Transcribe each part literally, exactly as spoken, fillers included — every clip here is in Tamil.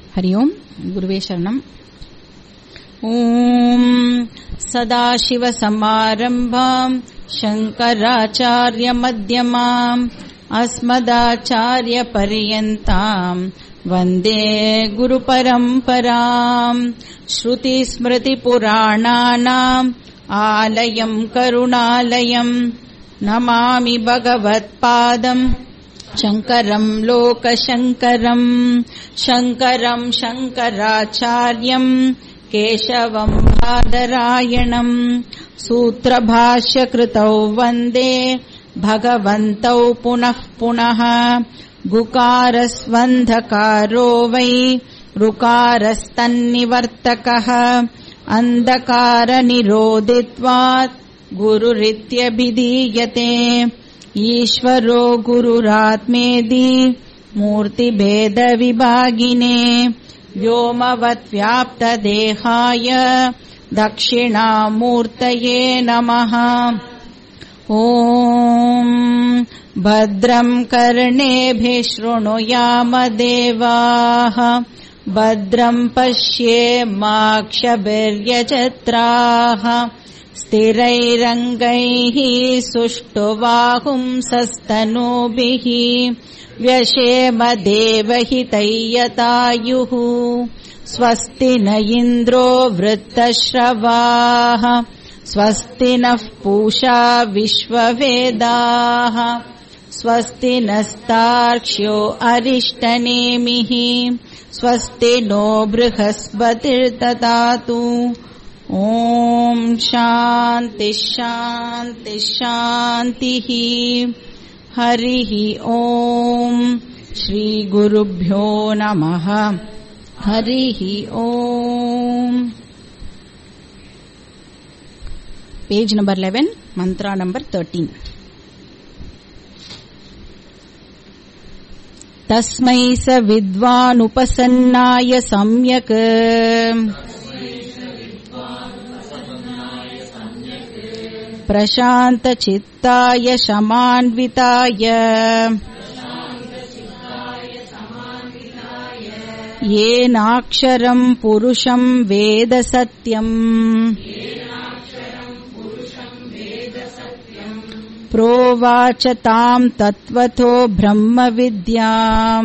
हरि ओम गुरुवे शरणम। ओम सदाशिवसमारम्भाम् शंकराचार्यमध्यमाम् अस्मदाचार्यपर्यन्ताम् वन्दे गुरुपरम्पराम्। श्रुतिस्मृतिपुराणानाम् आलयम् करुणालयम् नमामि भगवत्पादम् शङ्करम् लोकशङ्करम्। शङ्करम् शङ्कराचार्यम् केशवम् बादरायणम् सूत्रभाष्यकृतौ वन्दे भगवन्तौ पुनः पुनः। गुकारस्वन्धकारो वै ऋकारस्तन्निवर्तकः अन्धकारनिरोधित्वात् गुरुरित्यभिधीयते। ईश्वरो गुरुरात्मेति मूर्तिभेदविभागिने व्योमवद्व्याप्तदेहाय दक्षिणामूर्तये नमः। ॐ भद्रम् कर्णेभिः शृणुयाम देवाः भद्रम् पश्येमाक्षभिर्यजत्राः स्थिरैरङ्गैः सुष्ठुवाहुंसस्तनूभिः व्यशेम देवहितैयतायुः। स्वस्ति न इन्द्रो वृत्तश्रवाः स्वस्ति नः पूषा विश्ववेदाः स्वस्ति नस्तार्क्ष्यो अरिष्टनेमिः स्वस्ति नो बृहस्पतिर्दधातु। ॐ शान्ति शान्ति शान्तिः। हरिः ॐ श्रीगुरुभ्यो नमः। हरिः ॐ। Page number eleven, mantra number thirteen. तस्मै स विद्वानुपसन्नाय सम्यक् प्रशान्तचित्ताय शमान्विताय येनाक्षरम् पुरुषम् वेद सत्यम् प्रोवाच ताम् तत्त्वतो ब्रह्मविद्याम्।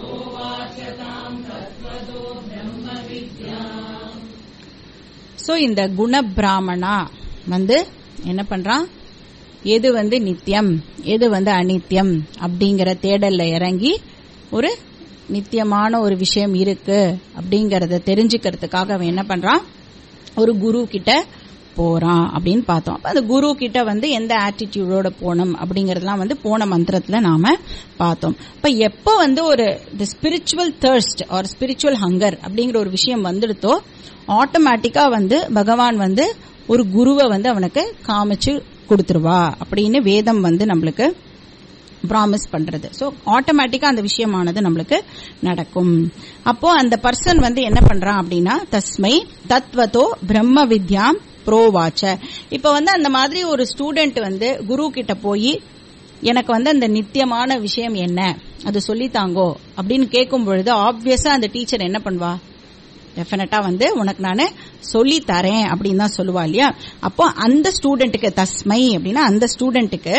சோ இந்த குண பிராமணா வந்து என்ன பண்றான், எது வந்து நித்தியம் எது வந்து அநித்தியம் அப்படிங்கிற தேடல்ல இறங்கி ஒரு நித்தியமான ஒரு விஷயம் இருக்கு அப்படிங்கறத தெரிஞ்சுக்கிறதுக்காக அவன் என்ன பண்றான், ஒரு குரு கிட்ட போறான் அப்படின்னு பார்த்தோம். அந்த குரு கிட்ட வந்து எந்த ஆட்டிடியூடோட போனோம் அப்படிங்கறதெல்லாம் வந்து போன மந்திரத்துல நாம பார்த்தோம். இப்ப எப்ப வந்து ஒரு spiritual thirst or spiritual hunger அப்படிங்கிற ஒரு விஷயம் வந்துடுத்தோ ஆட்டோமேட்டிக்கா வந்து பகவான் வந்து ஒரு குருவை வந்து அவனுக்கு காமிச்சு கொடுத்துருவா அப்படின்னு வேதம் வந்து நம்மளுக்கு ப்ராமிஸ் பண்றது. சோ ஆட்டோமேட்டிக்கா அந்த விஷயமானது நம்மளுக்கு நடக்கும். அப்போ அந்த பர்சன் வந்து என்ன பண்றான் அப்படின்னா, தஸ்மை தத்வதோ பிரம்ம வித்யாம் புரோவாச்ச. இப்ப வந்து அந்த மாதிரி ஒரு ஸ்டூடெண்ட் வந்து குரு கிட்ட போய் எனக்கு வந்து அந்த நித்தியமான விஷயம் என்ன அது சொல்லித்தாங்கோ அப்படின்னு கேட்கும் பொழுது ஆப்வியஸா அந்த டீச்சர் என்ன பண்ணுவா, டெஃபினட்டா வந்து உனக்கு நானு சொல்லி தரேன் அப்படின்னு தான் சொல்லுவா இல்லையா. அப்போ அந்த ஸ்டூடெண்ட்டுக்கு தஸ்மை அப்படின்னா அந்த ஸ்டூடெண்ட்டுக்கு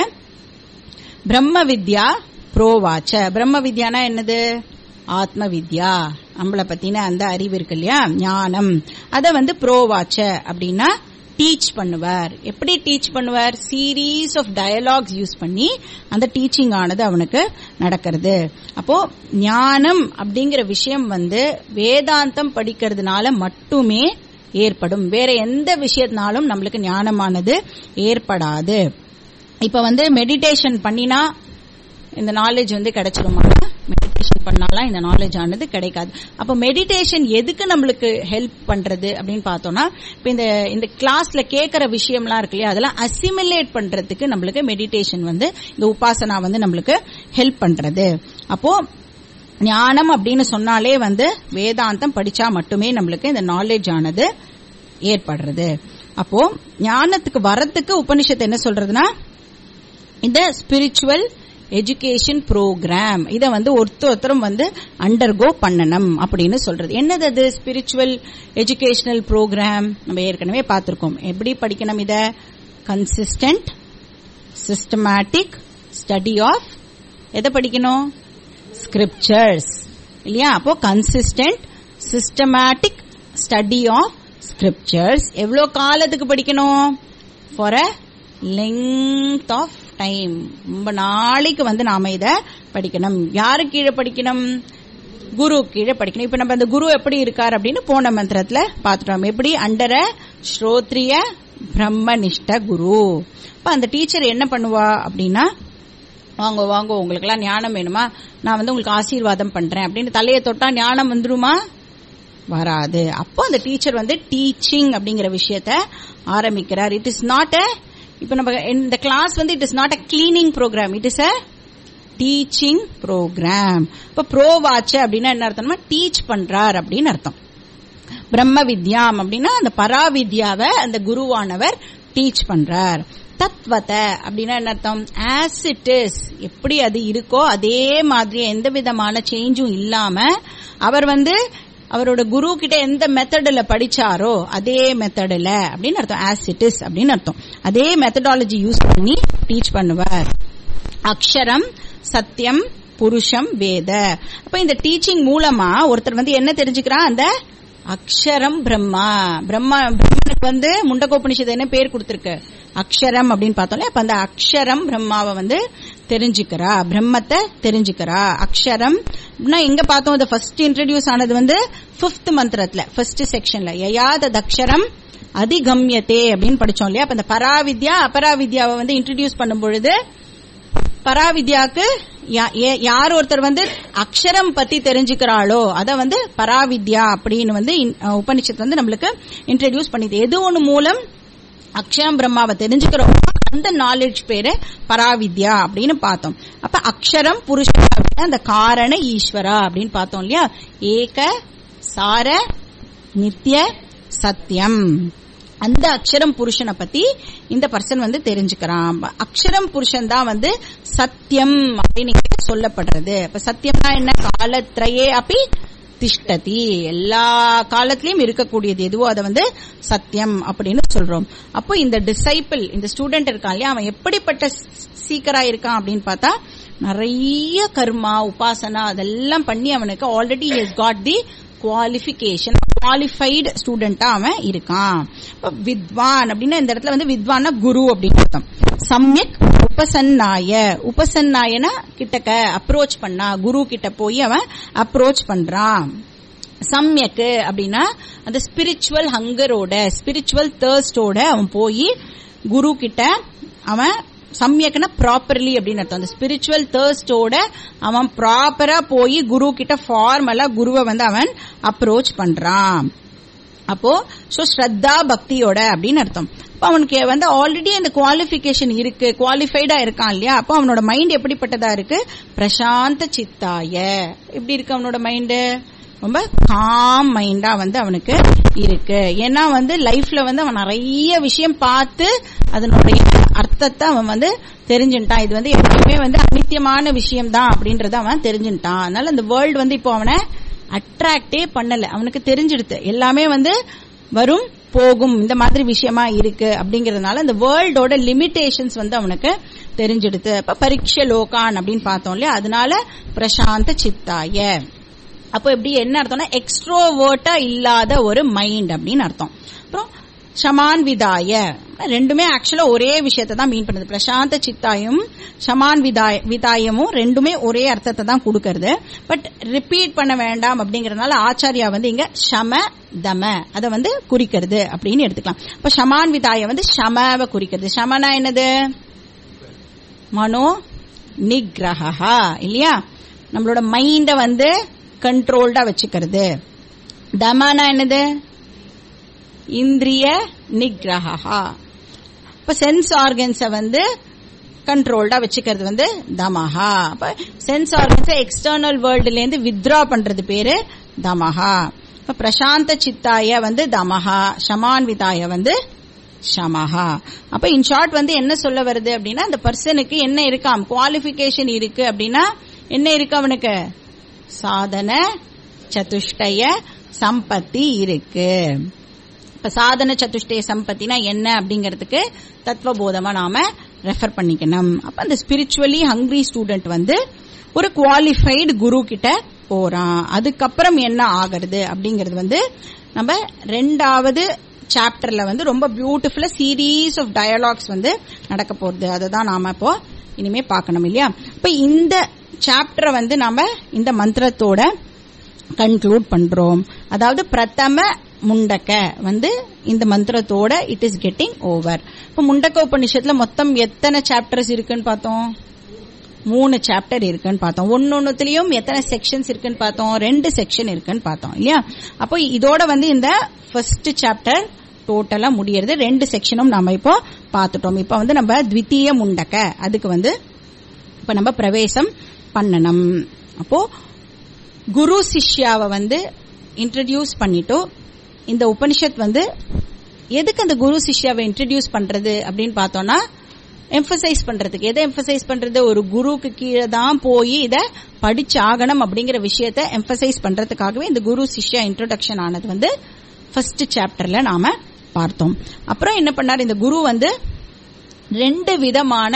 பிரம்ம வித்யா புரோவாச்ச. பிரம்ம வித்யானா என்னது, ஆத்ம வித்யா, நம்மளை பத்தின அந்த அறிவு இருக்கு இல்லையா, ஞானம். அத வந்து புரோவாச்ச அப்படின்னா டீச் பண்ணுவார். எப்படி டீச் பண்ணுவார், சீரீஸ் ஆஃப் டயலாக்ஸ் யூஸ் பண்ணி அந்த டீச்சிங் ஆனது அவனுக்கு நடக்கிறது. அப்போ ஞானம் அப்படிங்கிற விஷயம் வந்து வேதாந்தம் படிக்கிறதுனால மட்டுமே ஏற்படும், வேற எந்த விஷயத்தினாலும் நம்மளுக்கு ஞானமானது ஏற்படாது. இப்ப வந்து மெடிடேஷன் பண்ணினா இந்த நாலேஜ் வந்து கிடைச்சிருமா, மெடிடேஷன் பண்ணாலாம் இந்த நாலேஜ் ஆனது கிடைக்காது. அப்ப மெடிடேஷன் எதுக்கு நம்மளுக்கு ஹெல்ப் பண்றது அப்படின்னு பார்த்தோம்னா, இப்ப இந்த இந்த கிளாஸ்ல கேட்கிற விஷயம்லாம் இருக்கு இல்லையா, அதெல்லாம் அசிமிலேட் பண்றதுக்கு நம்மளுக்கு மெடிடேஷன் வந்து இந்த உபாசனா வந்து நம்மளுக்கு ஹெல்ப் பண்றது. அப்போ ஞானம் அப்படின்னு சொன்னாலே வந்து வேதாந்தம் படிச்சா மட்டுமே நம்மளுக்கு இந்த நாலேஜ் ஆனது ஏற்படுறது. அப்போ ஞானத்துக்கு வரத்துக்கு உபனிஷத்து என்ன சொல்றதுன்னா, இந்த ஸ்பிரிச்சுவல் எஜுகேஷன் ப்ரோக்ராம். இத வந்து ஒருத்தரும் வந்து அண்டர்கோ பண்ணணும் அப்படின்னு சொல்றது. என்னது அது ஸ்பிரிச்சுவல் எஜுகேஷனல் ப்ரோக்ராம்? நம்ம ஏற்கனவே பார்த்திருக்கோம். எப்படி படிக்கணும் இத? கன்சிஸ்டன்ட் சிஸ்டமேட்டிக் ஸ்டடி ஆஃப் எதை படிக்கணும்? ஸ்கிரிப்சர்ஸ் இல்லையா? அப்போ consistent systematic study of scriptures. எவ்வளவு காலத்துக்கு படிக்கணும்? For a length of time. ரொம்ப நாளைக்கு வந்து நாம இத படிக்கணும். யாரு கீழே படிக்கணும்? குரு கீழே படிக்கணும். இப்ப நம்ம அந்த குரு எப்படி இருக்கார் அப்படின்னு போன மந்திரத்துல பாத்துட்டோம். எப்படி? அண்டர ஸ்ரோத்ரிய பிரம்மனிஷ்ட குரு. இப்ப அந்த டீச்சர் என்ன பண்ணுவா அப்படின்னா, வாங்க வாங்க உங்களுக்கு எல்லாம் ஞானம் வேணுமா, நான் வந்து உங்களுக்கு ஆசீர்வாதம் பண்றேன் அப்படின்னு தலையை தொட்டா ஞானம் வந்துருமா? வராது. அப்போ அந்த டீச்சர் வந்து டீச்சிங் அப்படிங்கிற விஷயத்த ஆரம்பிக்கிறார். இட் இஸ் நாட் அ, இப்ப நம்ம இந்த கிளாஸ் வந்து it is not a cleaning program, it is a teaching program. இப்ப ப்ரோவாச்ச அப்படின்னா என்ன அர்த்தம்னா டீச் பண்றார் அப்படின்னு அர்த்தம். பிரம்ம வித்யாம் அப்படின்னா அந்த பராவித்யாவை அந்த குருவானவர் டீச் பண்றார். தத்வத அப்படின்னா என்ன அர்த்தம்? ஆஸ் இட் இஸ், எப்படி அது இருக்கோ அதே மாதிரி எந்த விதமான சேஞ்சும் இல்லாம அவர் வந்து அவரோட குரு கிட்ட எந்த மெத்தட்ல படிச்சாரோ அதே மெத்தட்ல அப்படின்னு அர்த்தம். ஆஸ் இட் இஸ் அப்படின்னு அர்த்தம். அதே மெத்தடாலஜி யூஸ் பண்ணி டீச் பண்ணுவார். அக்ஷரம் சத்தியம் புருஷம் வேத. அப்ப இந்த டீச்சிங் மூலமா ஒருத்தர் வந்து என்ன தெரிஞ்சுக்கிறா? அந்த அக்ஷரம் பிரம்மா. பிரம்மா பிரம்மனுக்கு வந்து முண்டகோபனிஷத்து என்ன பேர் கொடுத்திருக்கு? அக்ஷரம் அப்படின்னு பார்த்தோம்ல. அப்ப அந்த அக்ஷரம் பிரம்மாவை வந்து தெரிஞ்சுக்கிறா, பிரம்மத்தை தெரிஞ்சுக்கிறா. அக்ஷரம் எங்க பார்த்தோம்? அது ஃபர்ஸ்ட் இன்ட்ரோடியூஸ் ஆனது வந்து பிப்த் மந்திரத்துல ஃபர்ஸ்ட் செக்ஷன்ல யயாத அக்ஷரம் அதிகம்யத்தே அப்படின்னு படிச்சோம் இல்லையா? அப்ப அந்த பராவித்யா அபராவித்யாவை வந்து இன்ட்ரோடியூஸ் பண்ணும் பொழுது பராவித்யாக்கு யார் ஒருத்தர் வந்து அக்ஷரம் பத்தி தெரிஞ்சுக்கிறாளோ அத வந்து பராவித்யா அப்படின்னு வந்து உபனிஷத்து வந்து நம்மளுக்கு இன்ட்ரோடியூஸ் பண்ணிது. எது ஒண்ணு மூலம் அக்ஷரம் பிரம்மாவை தெரிஞ்சுக்கிறோம் அந்த நாலேஜ் பேரு பராவித்யா அப்படின்னு பார்த்தோம். அப்ப அக்ஷரம் புருஷன் அப்படின்னா அந்த காரண ஈஸ்வரா அப்படின்னு பார்த்தோம் இல்லையா? ஏக சார நித்திய சத்தியம். அந்த அக்ஷரம் புருஷனை பத்தி இந்த பர்சன் வந்து தெரிஞ்சுக்கிறான். அக்ஷரம் புருஷன் தான் வந்து சத்தியம் அப்படின்னு சொல்லப்படுறது. இப்ப சத்தியம்னா என்ன? காலத்ரயே அப்படி திஷ்டதி, எல்லா காலத்திலயும் இருக்கக்கூடியது எதுவோ அதை வந்து சத்தியம் அப்படின்னு சொல்றோம். அப்போ இந்த டிசைபிள், இந்த ஸ்டூடெண்ட் இருக்கான் இல்லையா, அவன் எப்படிப்பட்ட சீக்கரா இருக்கான் அப்படின்னு பார்த்தா நிறைய கர்மா உபாசனா அதெல்லாம் பண்ணி அவனுக்கு already has got the qualification, qualified ஸ்டூடெண்டா அவன் இருக்கான். வித்வான் அப்படின்னா இந்த இடத்துல வந்து வித்வான்னா குரு அப்படின்னு அர்த்தம். சம்யக் உபசன்னாய, உபசன்னாயனா கிட்டக்க அப்ரோச் பண்ணா, குரு கிட்ட போய் அவன் அப்ரோச் பண்றான். சம்யக்கு அப்படின்னா அந்த ஸ்பிரிச்சுவல் ஹங்கரோட ஸ்பிரிச்சுவல் தர்ஸ்டோட அவன் போய் குரு கிட்ட அவன் சம்யக்னா ப்ராப்பர்லி அப்படின்னு அர்த்தம். அந்த ஸ்பிரிச்சுவல் தர்ஸ்டோட அவன் ப்ராப்பரா போய் குரு கிட்ட ஃபார்மலா குருவை வந்து அவன் அப்ரோச் பண்றான். அப்போ சோ ஸ்ரத்தா பக்தியோட அப்படின்னு அர்த்தம். அப்ப அவனுக்கு வந்து ஆல்ரெடி அந்த குவாலிபிகேஷன் இருக்கு, குவாலிஃபைடா இருக்கான் இல்லையா? அப்போ அவனோட மைண்ட் எப்படிப்பட்டதா இருக்கு? பிரசாந்த சித்தாய. எப்படி இருக்கு அவனோட மைண்டு? ரொம்ப காம் மைண்டா வந்து அவனுக்கு இருக்கு. ஏன்னா வந்து லைஃப்ல வந்து அவன் நிறைய விஷயம் பார்த்து அதனுடைய அர்த்தத்தை அவன் வந்து தெரிஞ்சுட்டான். இது வந்து எப்பவுமே வந்து அநித்தியமான விஷயம் தான் அப்படின்றத அவன் தெரிஞ்சுட்டான். அதனால அந்த வேர்ல்டு வந்து இப்போ அவனை அட்ராக்டே பண்ணல, அவனுக்கு தெரிஞ்சிடுது எல்லாமே வந்து வரும் போகும் இந்த மாதிரி விஷயமா இருக்கு அப்படிங்கறதுனால அந்த வேர்ல்டோட லிமிடேஷன்ஸ் வந்து அவனுக்கு தெரிஞ்சிடுது. அப்ப பரீட்சை லோகான் அப்படின்னு பார்த்தோம் இல்லையா? அதனால பிரசாந்த சித்தாய. அப்போ எப்படி என்ன அர்த்தம்னா எக்ஸ்ட்ரோவர்ட்டா இல்லாத ஒரு மைண்ட் அப்படின்னு அர்த்தம். அப்புறம் ஷமான் விதாய, ரெண்டுமே ஆக்சுவலா ஒரே விஷயத்தை தான் மீன் பண்ணுது. பிரசாந்த சித்தாயும் ஷமான் விதாய விதாயமும் ரெண்டுமே ஒரே அர்த்தத்தை தான் கொடுக்கறது. பட் ரிப்பீட் பண்ண வேண்டாம் அப்படிங்கறதுனால ஆச்சாரியா வந்து இங்க ஷம தம அதை வந்து குறிக்கிறது அப்படின்னு எடுத்துக்கலாம். இப்ப ஷமான் விதாய வந்து ஷமவை குறிக்கிறது. ஷமனா என்னது? மனோ நிகிரஹா இல்லையா? நம்மளோட மைண்ட வந்து கண்ட்ரோல்டா வச்சுக்கிறது. தமனா என்னது? இந்திரிய நிகிரஹா. இப்ப சென்ஸ் ஆர்கன்ஸ வந்து கண்ட்ரோல்டா வச்சுக்கிறது வந்து தமஹா. அப்ப சென்ஸ் ஆர்கன்ஸ எக்ஸ்டர்னல் வேர்ல்டுல இருந்து வித்ரா பண்றது பேரு தமஹா. இப்ப பிரசாந்த சித்தாய வந்து தமஹா, ஷமான் விதாய வந்து ஷமஹா. அப்ப இன் ஷார்ட் வந்து என்ன சொல்ல வருது அப்படின்னா, அந்த பர்சனுக்கு என்ன இருக்காம், குவாலிபிகேஷன் இருக்கு அப்படின்னா என்ன இருக்கு, அவனுக்கு சாதன சதுஷ்டய சம்பத்தி இருக்கு. இப்ப சாதன சதுஷ்டய சம்பத்தினா என்ன அப்படிங்கறதுக்கு தத்துவபோதமா நாம ரெஃபர் பண்ணிக்கணும். அப்ப அந்த ஸ்பிரிச்சுவலி ஹங்கிரி ஸ்டூடெண்ட் வந்து ஒரு குவாலிஃபைடு குரு கிட்ட போறான். அதுக்கப்புறம் என்ன ஆகிறது அப்படிங்கறது வந்து நம்ம ரெண்டாவது சாப்டர்ல வந்து ரொம்ப பியூட்டிஃபுல்லா சீரீஸ் ஆஃப் டயலாக்ஸ் வந்து நடக்க போகுது. அதுதான் நாம இப்போ இனிமே பார்க்கணும் இல்லையா. இப்ப இந்த சாப்டரை வந்து நாம இந்த மந்திரத்தோட கன்க்ளூட் பண்றோம். அதாவது பிரதம முண்டக்க வந்து இந்த மந்திரத்தோட இட் இஸ் கெட்டிங் ஓவர். இப்ப முண்டக்க உபநிஷத்துல மொத்தம் எத்தனை சாப்டர்ஸ் இருக்குன்னு பார்த்தோம், மூணு சாப்டர் இருக்குன்னு பார்த்தோம். ஒன்னொன்னுலயும் எத்தனை செக்ஷன்ஸ் இருக்குன்னு பார்த்தோம், ரெண்டு செக்ஷன் இருக்குன்னு பார்த்தோம் இல்லையா. அப்போ இதோட வந்து இந்த ஃபர்ஸ்ட் சாப்டர் டோட்டலா முடியறது. ரெண்டு செக்ஷனும் நாம இப்போ பார்த்துட்டோம். இப்ப வந்து நம்ம த்விதீய முண்டக்க அதுக்கு வந்து இப்ப நம்ம பிரவேசம் பண்ணணும். அப்போ குரு சிஷ்யாவை வந்து இன்ட்ரடியூஸ் பண்ணிட்டோம். இந்த உபனிஷத் வந்து எதுக்கு அந்த குரு சிஷ்யாவை இன்ட்ரடியூஸ் பண்றது அப்படின்னு பார்த்தோம்னா, எம்பசைஸ் பண்றதுக்கு. எதை எம்பசைஸ் பண்றது, ஒரு குருக்கு கீழே தான் போய் இதை படிச்சு ஆகணும் அப்படிங்கிற விஷயத்தை எம்பசைஸ் பண்றதுக்காகவே இந்த குரு சிஷ்யா இன்ட்ரோடக்ஷன் ஆனது வந்து ஃபர்ஸ்ட் சாப்டர்ல நாம பார்த்தோம். அப்புறம் என்ன பண்ணார், இந்த குரு வந்து ரெண்டு விதமான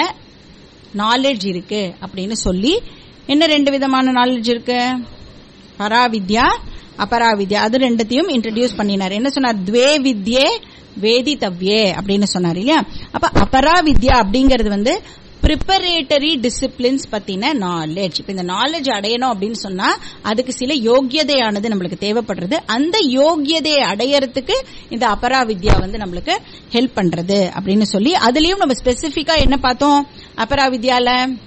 நாலேஜ் இருக்கு அப்படின்னு சொல்லி, என்ன ரெண்டு விதமான நாலேஜ் இருக்கு, பராவித்யா அபராவித்யா, அது ரெண்டத்தையும் இன்ட்ரடியூஸ் பண்ணினார். என்ன சொன்னார், துவே வித்யே வேதித்தவ்யே அப்படின்னு சொன்னார் இல்லையா. அப்ப அபராவித்யா அப்படிங்கிறது வந்து பிரிப்பரேட்டரி டிசிப்ளின்ஸ் பத்தின நாலேஜ். இப்ப இந்த நாலேஜ் அடையணும் அப்படின்னு சொன்னா அதுக்கு சில யோகியதையானது நம்மளுக்கு தேவைப்படுறது. அந்த யோகியதையை அடையறதுக்கு இந்த அபராவித்யா வந்து நம்மளுக்கு ஹெல்ப் பண்றது அப்படின்னு சொல்லி, அதுலயும் நம்ம ஸ்பெசிபிக்கா என்ன பார்த்தோம், அபராவித்யால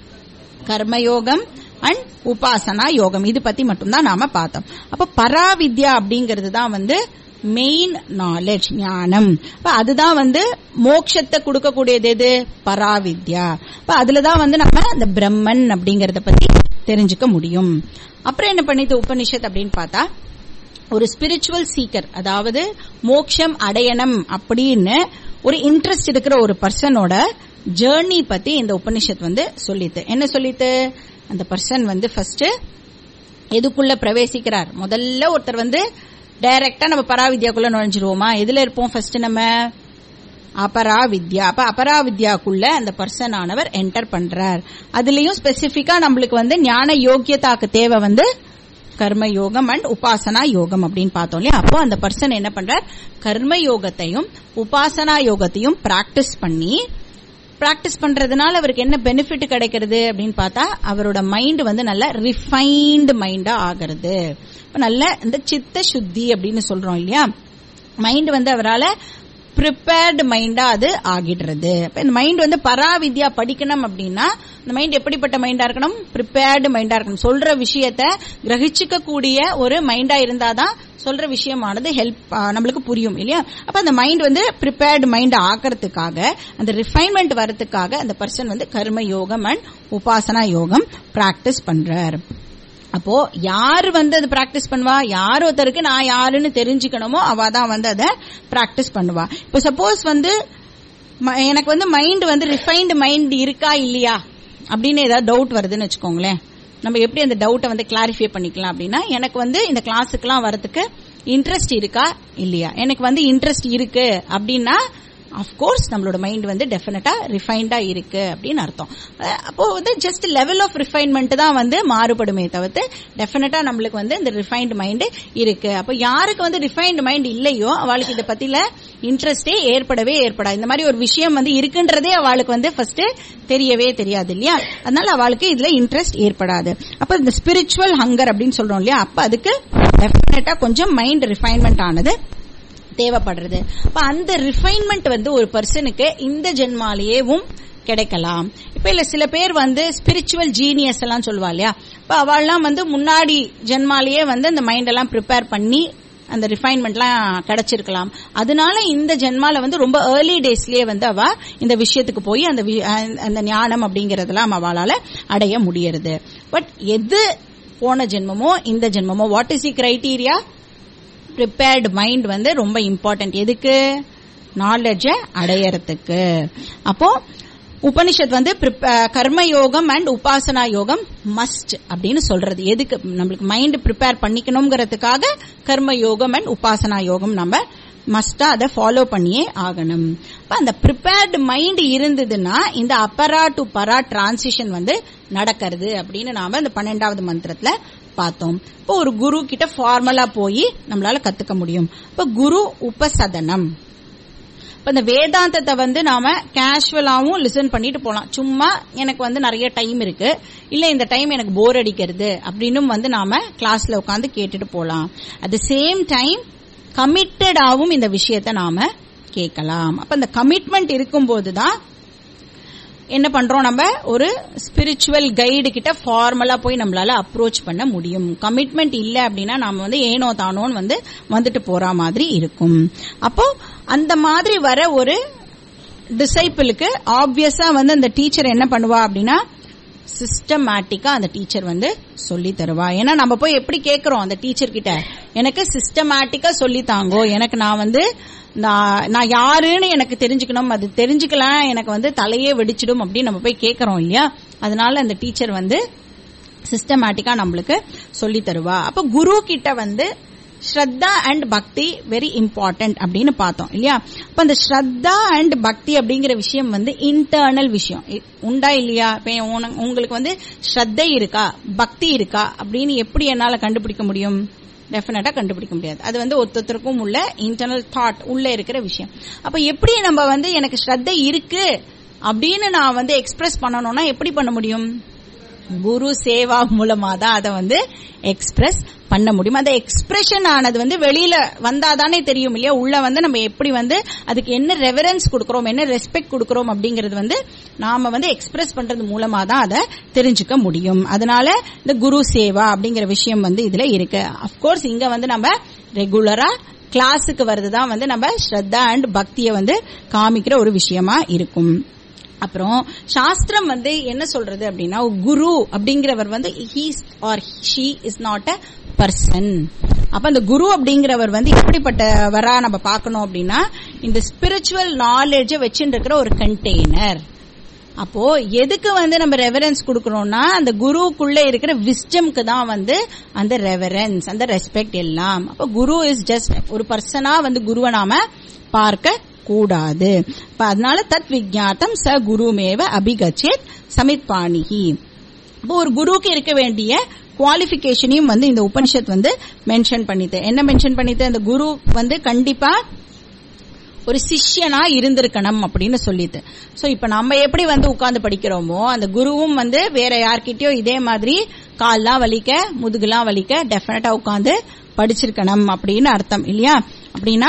கர்மயோகம் அண்ட் உபாசனா யோகம் இது பத்தி மட்டும்தான் நாம பார்த்தோம். அப்ப பராவித்யா அப்படிங்கிறது தான் வந்து மெயின் நாலேஜ், ஞானம். அதுதான் வந்து மோட்சத்தை கொடுக்கக்கூடியது எது, பராவித்யா. அதுலதான் வந்து நம்ம இந்த பிரம்மன் அப்படிங்கறத பத்தி தெரிஞ்சுக்க முடியும். அப்புறம் என்ன பண்ணிட்டு உபனிஷத் அப்படின்னு பார்த்தா, ஒரு ஸ்பிரிச்சுவல் சீக்கர், அதாவது மோட்சம் அடையணும் அப்படின்னு ஒரு இன்ட்ரெஸ்ட் இருக்கிற ஒரு பர்சனோட ஜேர்னி பத்தி இந்த உபனிஷத் வந்து சொல்லித்து. என்ன சொல்லித்து, அந்த பர்சன் வந்து ஃபர்ஸ்ட் எதுக்குள்ள பிரவேசிக்கிறார், முதல்ல ஒருத்தர் வந்து டைரக்டா நம்ம பராவித்யாக்குள்ள நுழைஞ்சிருவோமா, எதுல இருப்போம் ஃபர்ஸ்ட் நம்ம, அபராவித்யா. அப்ப அபராவித்யாக்குள்ள அந்த பர்சன் ஆனவர் என்டர் பண்றார். அதுலயும் ஸ்பெசிபிக்கா நம்மளுக்கு வந்து ஞான யோக்கியதாக்கு தேவை வந்து கர்ம யோகம் அண்ட் உபாசனா யோகம் அப்படின்னு பார்த்தோம் இல்லையா. அப்போ அந்த பர்சன் என்ன பண்றார், கர்ம யோகத்தையும் உபாசனா யோகத்தையும் பிராக்டிஸ் பண்ணி, பிராக்டிஸ் பண்றதுனால அவருக்கு என்ன பெனிஃபிட் கிடைக்கிறது அப்படின்னு பார்த்தா, அவரோட மைண்ட் வந்து நல்ல ரிஃபைன்டு மைண்டா ஆகிறது. நல்ல இந்த சித்த சுத்தி அப்படின்னு சொல்றோம் இல்லையா, மைண்ட் வந்து அவரால் ப்ரிப்பேர்டு மைண்டா அது ஆகிடுறது. இந்த மைண்ட் வந்து பராவித்யா படிக்கணும் அப்படின்னா இந்த மைண்ட் எப்படிப்பட்ட மைண்டா இருக்கணும், ப்ரிப்பேர்டு மைண்டா இருக்கணும். சொல்ற விஷயத்த கிரகிச்சுக்க கூடிய ஒரு மைண்டா இருந்தாதான் சொல்ற விஷயமானது ஹெல்ப் நம்மளுக்கு புரியும் இல்லையா. அப்ப அந்த மைண்ட் வந்து ப்ரிப்பேர்டு மைண்ட் ஆக்கிறதுக்காக, அந்த ரிஃபைன்மெண்ட் வரதுக்காக அந்த பர்சன் வந்து கர்ம யோகம் அண்ட் உபாசனா யோகம் பிராக்டிஸ் பண்றார். அப்போ யாரு வந்து அதை பிராக்டிஸ் பண்ணுவா, யார் ஒருத்தருக்கு நான் யாருன்னு தெரிஞ்சுக்கணுமோ அவ தான் வந்து அதை பிராக்டிஸ் பண்ணுவா. இப்போ சப்போஸ் வந்து எனக்கு வந்து மைண்ட் வந்து ரிஃபைன்டு மைண்ட் இருக்கா இல்லையா அப்படின்னு ஏதாவது டவுட் வருதுன்னு வச்சுக்கோங்களேன், நம்ம எப்படி அந்த டவுட்டை வந்து கிளாரிஃபை பண்ணிக்கலாம் அப்படின்னா, எனக்கு வந்து இந்த கிளாஸுக்குலாம் வரதுக்கு இன்ட்ரெஸ்ட் இருக்கா இல்லையா. எனக்கு வந்து இன்ட்ரெஸ்ட் இருக்கு அப்படின்னா அப்கோர்ஸ் நம்மளோட மைண்ட் வந்து டெஃபினட்டா ரிஃபைண்டா இருக்கு அப்படின்னு அர்த்தம். அப்போ வந்து ஜஸ்ட் லெவல் ஆஃப் ரிஃபைன்மெண்ட் தான் வந்து மாறுபடுமே தவிர்த்து டெஃபினட்டா நம்மளுக்கு வந்து இந்த ரிஃபைன்டு மைண்ட் இருக்கு. அப்போ யாருக்கு வந்து ரிஃபைன்டு மைண்ட் இல்லையோ அவளுக்கு இதை பத்தில இன்ட்ரெஸ்டே ஏற்படவே ஏற்படாது. இந்த மாதிரி ஒரு விஷயம் வந்து இருக்குன்றதே அவளுக்கு வந்து ஃபர்ஸ்ட் தெரியவே தெரியாது இல்லையா. அதனால அவளுக்கு இதுல இன்ட்ரெஸ்ட் ஏற்படாது. அப்ப இந்த ஸ்பிரிச்சுவல் ஹங்கர் அப்படின்னு சொல்றோம் இல்லையா, அப்ப அதுக்கு டெஃபினட்டா கொஞ்சம் மைண்ட் ரிஃபைன்மெண்ட் ஆனது தேவைப்படுறது. அப்ப அந்த ரிஃபைன்மெண்ட் வந்து ஒரு பர்சனுக்கு இந்த ஜென்மாலேயேவும் கிடைக்கலாம். இப்ப இல்ல சில பேர் வந்து ஸ்பிரிச்சுவல் ஜீனியஸ் எல்லாம் சொல்லுவா இல்லையா, இப்ப அவள்லாம் வந்து முன்னாடி ஜென்மாலேயே வந்து அந்த மைண்ட் எல்லாம் ப்ரிப்பேர் பண்ணி அந்த ரிஃபைன்மெண்ட்லாம் கிடைச்சிருக்கலாம். அதனால இந்த ஜென்மால வந்து ரொம்ப ஏர்லி டேஸ்லயே வந்து அவ இந்த விஷயத்துக்கு போய் அந்த அந்த ஞானம் அப்படிங்கறதெல்லாம் அவளால அடைய முடியறது. பட் எது போன ஜென்மமோ இந்த ஜென்மமோ, what is the criteria, prepared mind வந்து ரொம்ப இம்பார்ட்டன்ட். எதுக்கு, நாலேஜ அடையறதுக்கு. அப்போ உபனிஷத் வந்து கர்ம யோகம் அண்ட் உபாசனா யோகம் மஸ்ட் அப்படின்னு சொல்றது. எதுக்கு நம்மளுக்கு மைண்ட் ப்ரிப்பேர் பண்ணிக்கணும்ங்கிறதுக்காக கர்ம யோகம் அண்ட் உபாசனா யோகம் நம்ம மஸ்டா அதை ஃபாலோ பண்ணியே ஆகணும். அந்த ப்ரிப்பேர்டு மைண்ட் இருந்ததுன்னா இந்த அப்பரா டு பரா டிரான்சிஷன் வந்து நடக்கிறது அப்படின்னு நாம இந்த பன்னெண்டாவது மந்திரத்துல பார்த்தோம். இப்போ ஒரு குரு கிட்ட ஃபார்மலா போய் நம்மளால கத்துக்க முடியும். இப்ப குரு உபசதனம். இப்ப இந்த வேதாந்தத்தை வந்து நாம கேஷுவலாவும் லிசன் பண்ணிட்டு போலாம். சும்மா எனக்கு வந்து நிறைய டைம் இருக்கு, இல்ல இந்த டைம் எனக்கு போர் அடிக்கிறது அப்படின்னு வந்து நாம கிளாஸ்ல உட்காந்து கேட்டுட்டு போலாம். அட் த சேம் டைம் கமிட்டடாவும் இந்த விஷயத்த நாம கேட்கலாம். அப்ப இந்த கமிட்மெண்ட் இருக்கும்போதுதான் என்ன பண்றோம், நம்ம ஒரு ஸ்பிரிச்சுவல் கைடு கிட்ட ஃபார்மலா போய் நம்மளால அப்ரோச் பண்ண முடியும். கமிட்மெண்ட் இல்ல அப்படின்னா நாம வந்து ஏனோ தானோன்னு வந்து வந்துட்டு போற மாதிரி இருக்கும். அப்போ அந்த மாதிரி வர ஒரு டிசைபிளுக்கு ஆப்வியஸா வந்து அந்த டீச்சர் என்ன பண்ணுவா அப்படின்னா சிஸ்டமேட்டிக்கா அந்த டீச்சர் வந்து சொல்லி தருவா. ஏன்னா நம்ம போய் எப்படி கேட்கிறோம் அந்த டீச்சர் கிட்ட, எனக்கு சிஸ்டமேட்டிக்கா சொல்லி தாங்கோ, எனக்கு நான் வந்து நான் யாருன்னு எனக்கு தெரிஞ்சுக்கணும், அது தெரிஞ்சுக்கலாம் எனக்கு வந்து தலையே வெடிச்சிடும் அப்படின்னு நம்ம போய் கேட்கறோம் இல்லையா. அதனால அந்த டீச்சர் வந்து சிஸ்டமேட்டிக்கா நம்மளுக்கு சொல்லி தருவா. அப்ப குரு கிட்ட வந்து shraddha and bhakti very important அப்படின்னு பார்த்தோம் இல்லையா. அப்ப அந்த ஸ்ரத்தா அண்ட் பக்தி அப்படிங்கிற விஷயம் வந்து இன்டர்னல் விஷயம் உண்டா இல்லையா. உங்களுக்கு வந்து ஸ்ரத்தை இருக்கா பக்தி இருக்கா அப்படின்னு எப்படி என்னால கண்டுபிடிக்க முடியும்? டெஃபினட்டா கண்டுபிடிக்க முடியாது. அது வந்து ஒருத்தருக்கும் உள்ள இன்டர்னல் தாட் உள்ள இருக்கிற விஷயம். அப்ப எப்படி நம்ம வந்து எனக்கு ஸ்ரத்தை இருக்கு அப்படின்னு நான் வந்து எக்ஸ்பிரஸ் பண்ணணும்னா எப்படி பண்ண முடியும்? குரு சேவா மூலமா தான் அதை வந்து எக்ஸ்பிரஸ் பண்ண முடியும். அந்த எக்ஸ்பிரஷன் ஆனது வந்து வெளியில வந்தாதானே தெரியும் இல்லையா. உள்ள வந்து நம்ம எப்படி வந்து அதுக்கு என்ன ரெவரன்ஸ் கொடுக்கறோம், என்ன ரெஸ்பெக்ட் கொடுக்கறோம் அப்படிங்கறது வந்து நாம வந்து எக்ஸ்பிரஸ் பண்றது மூலமா தான் அதை தெரிஞ்சுக்க முடியும். அதனால இந்த குரு சேவா அப்படிங்கிற விஷயம் வந்து இதுல இருக்கு. அப்கோர்ஸ் இங்க வந்து நம்ம ரெகுலரா கிளாஸுக்கு வருதுதான் வந்து நம்ம ஸ்ரத்தா அண்ட் பக்தியை வந்து காமிக்கிற ஒரு விஷயமா இருக்கும். அப்புறம் சாஸ்திரம் வந்து என்ன சொல்றது அப்படின்னா குரு அப்படிங்கிறவர் வந்து he or she is not a person. அப்ப அந்த குரு அப்படிங்கிறவர் வந்து எப்படிப்பட்டவரா நம்ம பார்க்கணும் அப்படின்னா இந்த ஸ்பிரிச்சுவல் நாலேஜை வச்சுட்டு இருக்கிற ஒரு கண்டெய்னர். அப்போ எதுக்கு வந்து நம்ம ரெவரன்ஸ் கொடுக்கறோம்னா அந்த குருக்குள்ள இருக்கிற விஸ்டம்க்கு தான் வந்து அந்த ரெவரன்ஸ் அந்த ரெஸ்பெக்ட் எல்லாம். அப்ப குரு இஸ் ஜஸ்ட் ஒரு பர்சனா வந்து குருவை நாம பார்க்க கூடாது. அதனால தத் விஜ்ஞாதம் ச குருமேவ அபிகச்சேத் சமித் பாணிஹி. இப்போ ஒரு குருவுக்கு இருக்க வேண்டிய குவாலிபிகேஷனையும் வந்து இந்த உபனிஷத் வந்து மென்ஷன் பண்ணிட்டு என்ன மென்ஷன் பண்ணிட்டு அந்த குரு வந்து கண்டிப்பா ஒரு சிஷ்யனா இருந்திருக்கணும் அப்படின்னு சொல்லிட்டு. சோ இப்ப நம்ம எப்படி வந்து உட்கார்ந்து படிக்கிறோமோ அந்த குருவும் வந்து வேற யார்கிட்டயோ இதே மாதிரி கால்லாம் வலிக்க முதுகுலாம் வலிக்க டெஃபினட்டா உட்கார்ந்து படிச்சிருக்கணும் அப்படின்னு அர்த்தம் இல்லையா. அப்படின்னா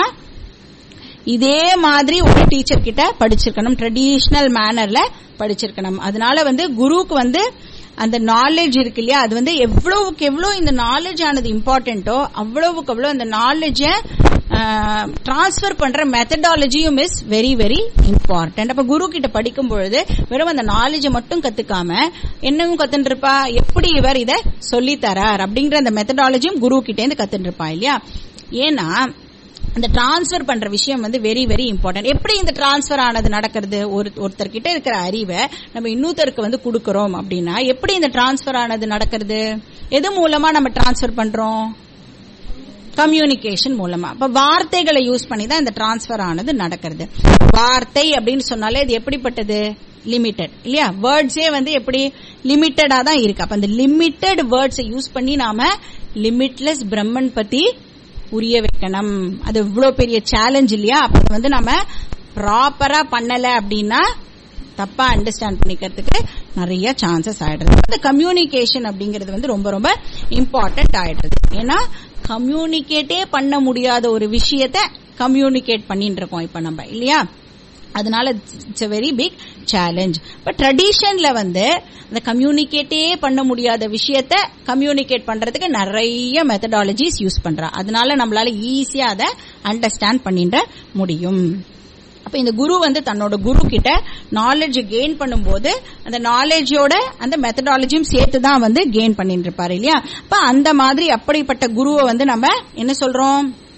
இதே மாதிரி ஒரு டீச்சர் கிட்ட படிச்சிருக்கணும், ட்ரெடிஷனல் மேனர்ல படிச்சிருக்கணும். அதனால வந்து குருவுக்கு வந்து அந்த நாலேஜ் இருக்கு இல்லையா, அது வந்து எவ்வளவுக்கு எவ்வளவு இந்த நாலேஜ் ஆனது இம்பார்ட்டன்ட்டோ அவ்வளவுக்கு அவ்வளவு அந்த நாலேஜ டிரான்ஸ்பர் பண்ற மெத்தடாலஜியும் இஸ் வெரி வெரி இம்பார்ட்டன்ட். அப்ப குரு கிட்ட படிக்கும் பொழுது வெறும் அந்த நாலேஜை மட்டும் கத்துக்காம என்னவும் கத்துட்டு இருப்பா, எப்படி இவர் இதை சொல்லி தரார் அப்படிங்கிற அந்த மெத்தடாலஜியும் குரு கிட்டே இருந்து கத்துட்டு இருப்பா இல்லையா. ஏன்னா அந்த டிரான்ஸ்பர் பண்ற விஷயம் வந்து வெரி வெரி இம்பார்ட்டன்ட். எப்படி இந்த டிரான்ஸ்பர் ஆனது நடக்கிறது, ஒரு ஒருத்தர் கிட்ட இருக்கிற அறிவை நம்ம இன்னொருத்தருக்கு வந்து கொடுக்கறோம் அப்படின்னா எப்படி இந்த டிரான்ஸ்பர் ஆனது நடக்கிறது, எது மூலமா நம்ம டிரான்ஸ்பர் பண்றோம், கம்யூனிகேஷன் மூலமா. அப்ப வார்த்தைகளை யூஸ் பண்ணி தான் இந்த டிரான்ஸ்பர் ஆனது நடக்கிறது. வார்த்தை அப்படின்னு சொன்னாலே இது எப்படிப்பட்டது, லிமிட்டட் இல்லையா. வேர்ட்ஸே வந்து எப்படி லிமிட்டடா தான் இருக்கு. அப்ப அந்த லிமிட்டட் வேர்ட்ஸை யூஸ் பண்ணி நாம லிமிட்லெஸ் பிரம்மன் பத்தி புரிய வைக்கணும். அது இவ்வளவு பெரிய சேலஞ்ச் இல்லையா. அப்ப வந்து நம்ம ப்ராப்பரா பண்ணல அப்படின்னா தப்பா அண்டர்ஸ்டாண்ட் பண்ணிக்கிறதுக்கு நிறைய சான்சஸ் ஆயிடுறது. அந்த கம்யூனிகேஷன் அப்படிங்கிறது வந்து ரொம்ப ரொம்ப இம்பார்ட்டன்ட் ஆயிடுறது. ஏன்னா கம்யூனிகேட்டே பண்ண முடியாத ஒரு விஷயத்த கம்யூனிகேட் பண்ணிட்டு இருக்கோம் இப்ப நம்ம இல்லையா. அதனால it's a very big challenge. But ட்ரெடிஷன்ல வந்து அந்த கம்யூனிகேட்டே பண்ண முடியாத விஷயத்த கம்யூனிகேட் பண்றதுக்கு நிறைய மெத்தடாலஜிஸ் யூஸ் பண்றா. அதனால நம்மளால ஈஸியா அதை அண்டர்ஸ்டாண்ட் பண்ணிட முடியும். அப்ப இந்த குரு வந்து தன்னோட குரு கிட்ட நாலேஜ் கெயின் பண்ணும்போது அந்த நாலேஜோட அந்த மெத்தடாலஜியும் சேர்த்து தான் வந்து கெயின் பண்ணிட்டு இருப்பாரு இல்லையா. அப்ப அந்த மாதிரி அப்படிப்பட்ட குருவை வந்து நம்ம என்ன சொல்றோம்,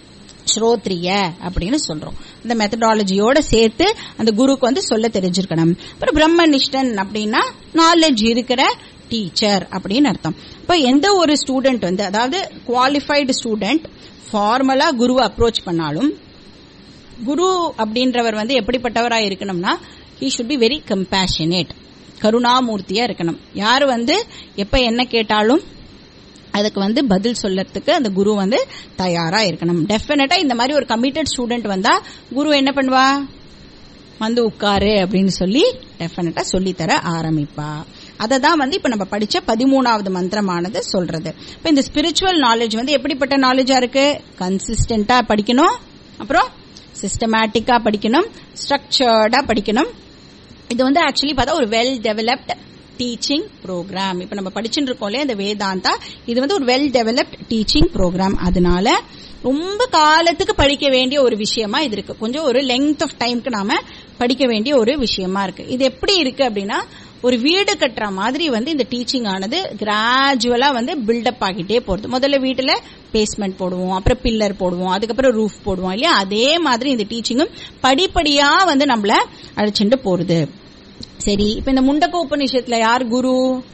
ஸ்ரோத்ரிய அப்படின்னு சொல்றோம். இந்த மெத்தடாலஜியோட சேர்த்து அந்த குருக்கு வந்து சொல்ல தெரிஞ்சிருக்கணும். அப்புறம் பிரம்மனிஷ்டன் அப்படின்னா நாலேஜ் இருக்கிற டீச்சர் அப்படின்னு அர்த்தம். இப்ப எந்த ஒரு ஸ்டூடெண்ட் வந்து, அதாவது குவாலிஃபைடு ஸ்டூடெண்ட் ஃபார்மலா குருவை அப்ரோச் பண்ணாலும், குரு அப்படின்றவர் வந்து எப்படிப்பட்டவரா இருக்கணும்னா, he should be very compassionate, கருணாமூர்த்தியா இருக்கணும். யாரு வந்து எப்ப என்ன கேட்டாலும் அதுக்கு வந்து பதில் சொல்லறதுக்கு அந்த குரு வந்து தயாரா இருக்கணும். டெஃபினட்டா இந்த மாதிரி ஒரு கமிட்டட் ஸ்டூடெண்ட் வந்தா குரு என்ன பண்ணுவா, வந்து உட்காரு அப்படின்னு சொல்லி டெஃபினட்டா சொல்லித்தர ஆரம்பிப்பா. அததான் வந்து இப்ப நம்ம படிச்ச பதிமூணாவது மந்திரமானது சொல்றது. இப்ப இந்த ஸ்பிரிச்சுவல் நாலேஜ் வந்து எப்படிப்பட்ட நாலேஜா இருக்கு, கன்சிஸ்டன்டா படிக்கணும், அப்புறம் சிஸ்டமேட்டிக்கா படிக்கணும், ஸ்ட்ரக்சர்டா படிக்கணும். இது வந்து ஆக்சுவலி பார்த்தா ஒரு வெல் டெவலப்ட் டீச்சிங் ப்ரோக்ராம். இப்ப நம்ம படிச்சுட்டு இருக்கோம் இல்லையா இந்த வேதாந்தா, இது வந்து ஒரு வெல் டெவலப்ட் டீச்சிங் ப்ரோக்ராம். அதனால ரொம்ப காலத்துக்கு படிக்க வேண்டிய ஒரு விஷயமா இது இருக்கு. கொஞ்சம் ஒரு லெங்த் ஆஃப் டைம்க்கு நாம படிக்க வேண்டிய ஒரு விஷயமா இருக்கு. இது எப்படி இருக்கு அப்படின்னா, ஒரு வீடு கட்டுற மாதிரி வந்து இந்த டீச்சிங் ஆனது கிராஜுவலா வந்து பில்டப் ஆகிட்டே போறது. முதல்ல வீட்டுல பேஸ்மெண்ட் போடுவோம், அப்புறம் பில்லர் போடுவோம், அதுக்கப்புறம் ரூஃப் போடுவோம் இல்லையா, அதே மாதிரி இந்த டீச்சிங்கும் படிப்படியா வந்து நம்மள அழைச்சிட்டு போறது. சரி, இப்ப இந்த முண்டக்க உபநிஷத்துல யார் குரு?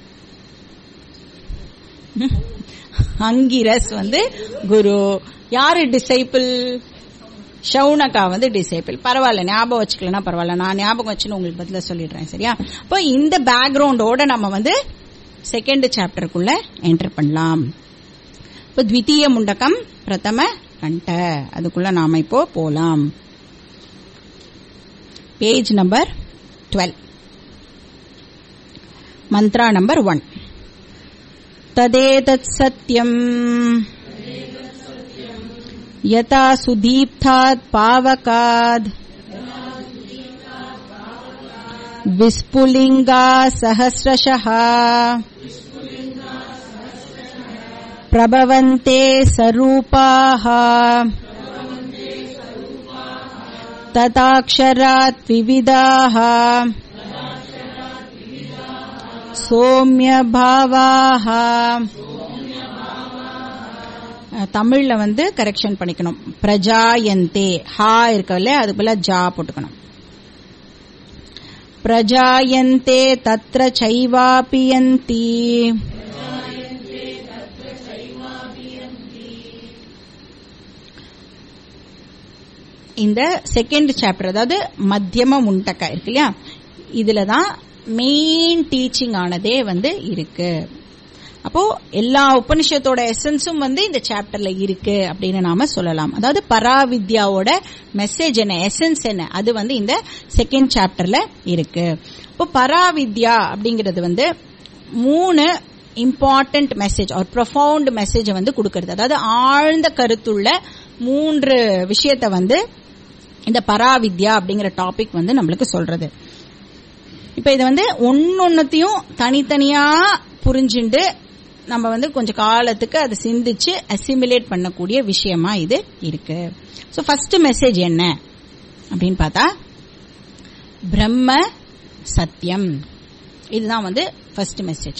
அங்கிரஸ் வந்து குரு. யாரு டிசைபிள்? ஷவுனகா வந்து டிசைபிள். பரவாயில்ல, ஞாபகம் வச்சுக்கலாம், பரவாயில்ல, நான் ஞாபகம் வச்சுன்னு உங்களுக்கு பதில சொல்லிடுறேன். சரியா? இப்போ இந்த பேக்ரவுண்டோட நம்ம வந்து செகண்ட் சாப்டருக்குள்ள என்டர் பண்ணலாம். இப்போ த்விதீய முண்டகம் பிரதம கண்ட, அதுக்குள்ள நாம இப்போ போலாம். Page number twelve, mantra number one. ததேதத் சத்யம் யதா சுதீப்தாத் பாவகாத் விஸ்புலிங்கா சஹஸ்ரஷஹ பிரபவந்தே சரூபாஹ ததாக்ஷராத் விவிதாஹ சோம்ய பாவாஹ. தமிழ்ல வந்து கரெக்ஷன் பண்ணிக்கணும். பிரஜாயந்தே, ஹா இருக்கல, அது போல ஜா போட்டுக்கணும். பிரஜாயந்தே தத்ர சைவாபியந்தி. இந்த செகண்ட் சாப்டர், அதாவது மத்தியம முண்டக்க இருக்கு இல்லையா, இதுலதான் மெயின் டீச்சிங் ஆனதே வந்து இருக்கு. அப்போ எல்லா உபனிஷத்தோட எசன்ஸும் வந்து இந்த சாப்டர்ல இருக்கு அப்படின்னு நாம சொல்லலாம். அதாவது பராவித்யாவோட மெசேஜ் என்ன, எசன்ஸ் என்ன, அது வந்து இந்த செகண்ட் சாப்டர்ல இருக்கு. இப்போ பராவித்யா அப்படிங்கிறது வந்து மூணு இம்பார்ட்டன்ட் மெசேஜ், ஒரு ப்ரொஃபவுண்ட் மெசேஜ் வந்து கொடுக்கறது. அதாவது ஆழ்ந்த கருத்துள்ள மூன்று விஷயத்த வந்து இந்த பராவித்யா அப்படிங்கிற டாபிக் வந்து நம்மளுக்கு சொல்றது. இப்ப இது வந்து ஒன்னொன்னத்தையும் தனித்தனியா புரிஞ்சுண்டு நம்ம வந்து கொஞ்ச காலத்துக்கு அதை சிந்திச்சு அசிமிலேட் பண்ணக்கூடிய விஷயமா இது இருக்கு. சோ ஃபர்ஸ்ட் மெசேஜ் என்ன அப்படின்னு பார்த்தா, பிரம்ம சத்தியம். இதுதான் வந்து ஃபர்ஸ்ட் மெசேஜ்.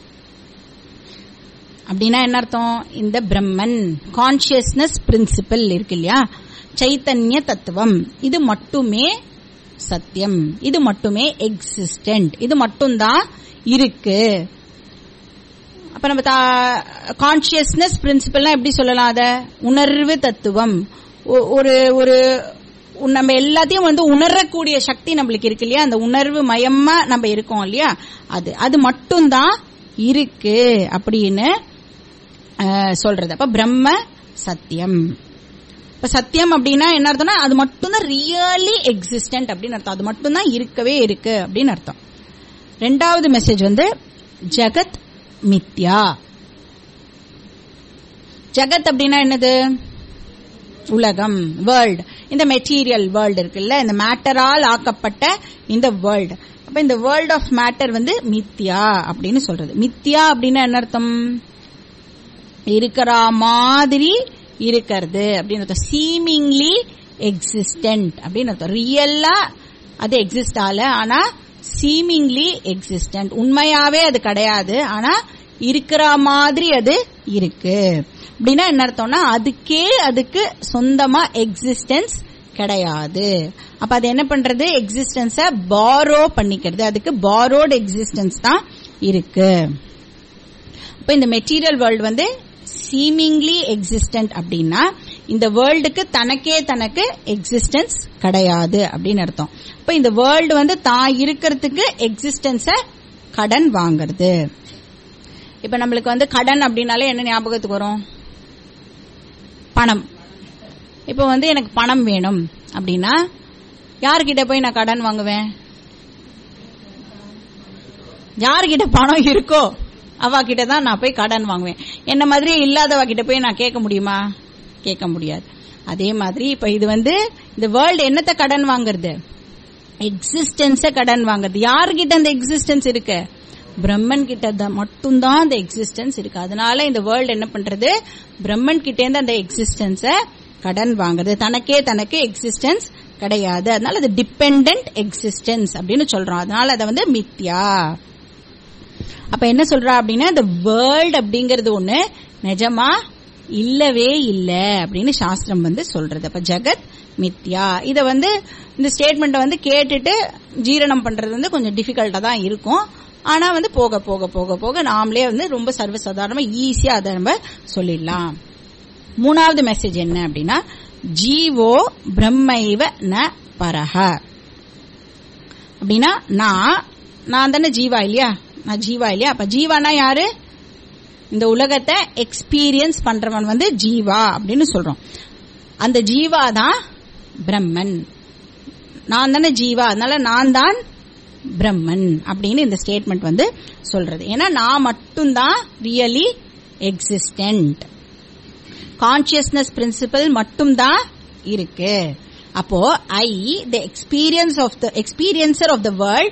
அப்படின்னா என்ன அர்த்தம்? இந்த பிரம்மன் கான்சியஸ்னஸ் பிரின்சிபல் இருக்கு இல்லையா, சைத்தன்ய தத்துவம், இது மட்டுமே சத்தியம், இது மட்டுமே எக்ஸிஸ்டன்ட், இது மட்டும்தான் இருக்கு. அப்ப நம்ம கான்சியஸ்னஸ் பிரின்சிபல்னா எப்படி சொல்லலாம்? அத உணர்வு தத்துவம். ஒரு ஒரு நம்ம எல்லாத்தையும் வந்து உணரக்கூடிய சக்தி நம்மளுக்கு இருக்கு இல்லையா, அந்த உணர்வு மயமா நம்ம இருக்கோம் இல்லையா, அது அது மட்டும்தான் இருக்கு அப்படின்னு சொல்றது. அப்ப பிரம்ம சத்தியம். இப்ப சத்தியம் அப்படின்னா என்ன அர்த்தம்னா, அது மட்டும்தான் ரியலி எக்ஸிஸ்டன்ட் அப்படின்னு அர்த்தம், அது மட்டும்தான் இருக்கவே இருக்கு அப்படின்னு அர்த்தம். ரெண்டாவது மெசேஜ் வந்து ஜகத் மித்யா. ஜகத் அப்படின்னா என்னது? உலகம், வேர்ல்டு. இந்த மெட்டீரியல் வேர்ல்டு இருக்குல்ல, இந்த மேட்டரால் ஆக்கப்பட்ட இந்த வேர்ல்டு. அப்ப இந்த வேர்ல்ட் ஆஃப் மேட்டர் வந்து மித்யா அப்படின்னு சொல்றது. மித்யா அப்படின்னா என்ன அர்த்தம்? இருக்கிற மாதிரி இருக்கிறது அப்படின்னு அர்த்தம். சீமிங்லி எக்ஸிஸ்டன்ட் அப்படின்னு அர்த்தம். ரியல்லா அது எக்ஸிஸ்ட் ஆகல, ஆனா சீமிங்லி எக்ஸிஸ்டன்ட், உண்மையாவே அது கிடையாது, ஆனா இருக்கிற மாதிரி அது இருக்கு. அப்படின்னா என்ன அர்த்தம்னா அதுக்கே அதுக்கு சொந்தமா எக்ஸிஸ்டன்ஸ் கிடையாது. அப்ப அது என்ன பண்றது, எக்ஸிஸ்டன்ஸ பாரோ பண்ணிக்கிறது, அதுக்கு பாரோட் எக்ஸிஸ்டன்ஸ் தான் இருக்கு. அப்ப இந்த மெட்டீரியல் வேர்ல்டு வந்து சீமிங்லி எக்ஸிஸ்டன்ட் அப்படின்னா இந்த வேர்ல்டுக்கு தனக்கே தனக்கு எக்ஸிஸ்டன்ஸ் கிடையாது அப்படின்னு அர்த்தம். இப்ப இந்த வேர்ல்டு வந்து தான் இருக்கிறதுக்கு எக்ஸிஸ்டன்ஸ கடன் வாங்குறது. இப்ப நம்மளுக்கு வந்து கடன் அப்படின்னாலே என்ன ஞாபகத்துக்கு வரும், பணம். இப்ப வந்து எனக்கு பணம் வேணும் அப்படின்னா யார்கிட்ட போய் நான் கடன் வாங்குவேன், யார்கிட்ட பணம் இருக்கோ அவ கிட்ட தான் நான் போய் கடன் வாங்குவேன். என்ன மாதிரி இல்லாதவ கிட்ட போய் நான் கேட்க முடியுமா, கேட்க முடியாது. அதே மாதிரி இப்ப இது வந்து இந்த வேர்ல்டு என்னத்தை கடன் வாங்குறது, எக்ஸிஸ்டன்ஸ கடன் வாங்குறது. யார்கிட்ட அந்த எக்ஸிஸ்டன்ஸ் இருக்கு, பிரம்மன் கிட்ட மட்டும்தான் அந்த எக்ஸிஸ்டன்ஸ் இருக்கு. அதனால இந்த வேர்ல்டு என்ன பண்றது, பிரம்மன் கிட்ட இருந்து அந்த எக்ஸிஸ்டன்ஸ கடன் வாங்குறது. தனக்கே தனக்கு எக்ஸிஸ்டன்ஸ் கிடையாது, அதனால அது டிபெண்டன்ட் எக்ஸிஸ்டன்ஸ் அப்படின்னு சொல்றோம். அதனால அதை வந்து மித்யா. அப்ப என்ன சொல்றா அப்படின்னா இந்த வேர்ல்ட் அப்படிங்கறது ஒண்ணு நிஜமா இல்லவே இல்ல அப்படின்னு சாஸ்திரம் வந்து சொல்றது. அப்ப ஜெகத் மித்யா. இத வந்து இந்த ஸ்டேட்மெண்ட்டை வந்து கேட்டுட்டு ஜீரணம் பண்றது வந்து கொஞ்சம் டிஃபிகல்ட்டா தான் இருக்கும். ஆனா வந்து போக போக போக போக நாமளே வந்து ரொம்ப சர்வசாதாரணமா ஈஸியா அதை நம்ம சொல்லிடலாம். மூணாவது மெசேஜ் என்ன அப்படின்னா ஜீவோ பிரம்மைவ ந பரஹ. அப்படின்னா நான் நான் தானே ஜீவா இல்லையா, நான் ஜீவா இல்லையா. அப்ப ஜீவானா யாரு, இந்த உலகத்தை எக்ஸ்பீரியன்ஸ் பண்றவன் வந்து ஜீவா அப்படின்னு சொல்றோம். அந்த ஜீவா தான் பிரம்மன். நான் தானே ஜீவா, அதனால நான் தான் பிரம்மன் அப்படின்னு இந்த ஸ்டேட்மெண்ட் வந்து சொல்றது. ஏன்னா நான் மட்டும்தான் ரியலி எக்ஸிஸ்டன்ட், கான்சியஸ்னஸ் பிரின்சிபல் மட்டும்தான் இருக்கு. அப்போ I the experience of the experiencer of the world,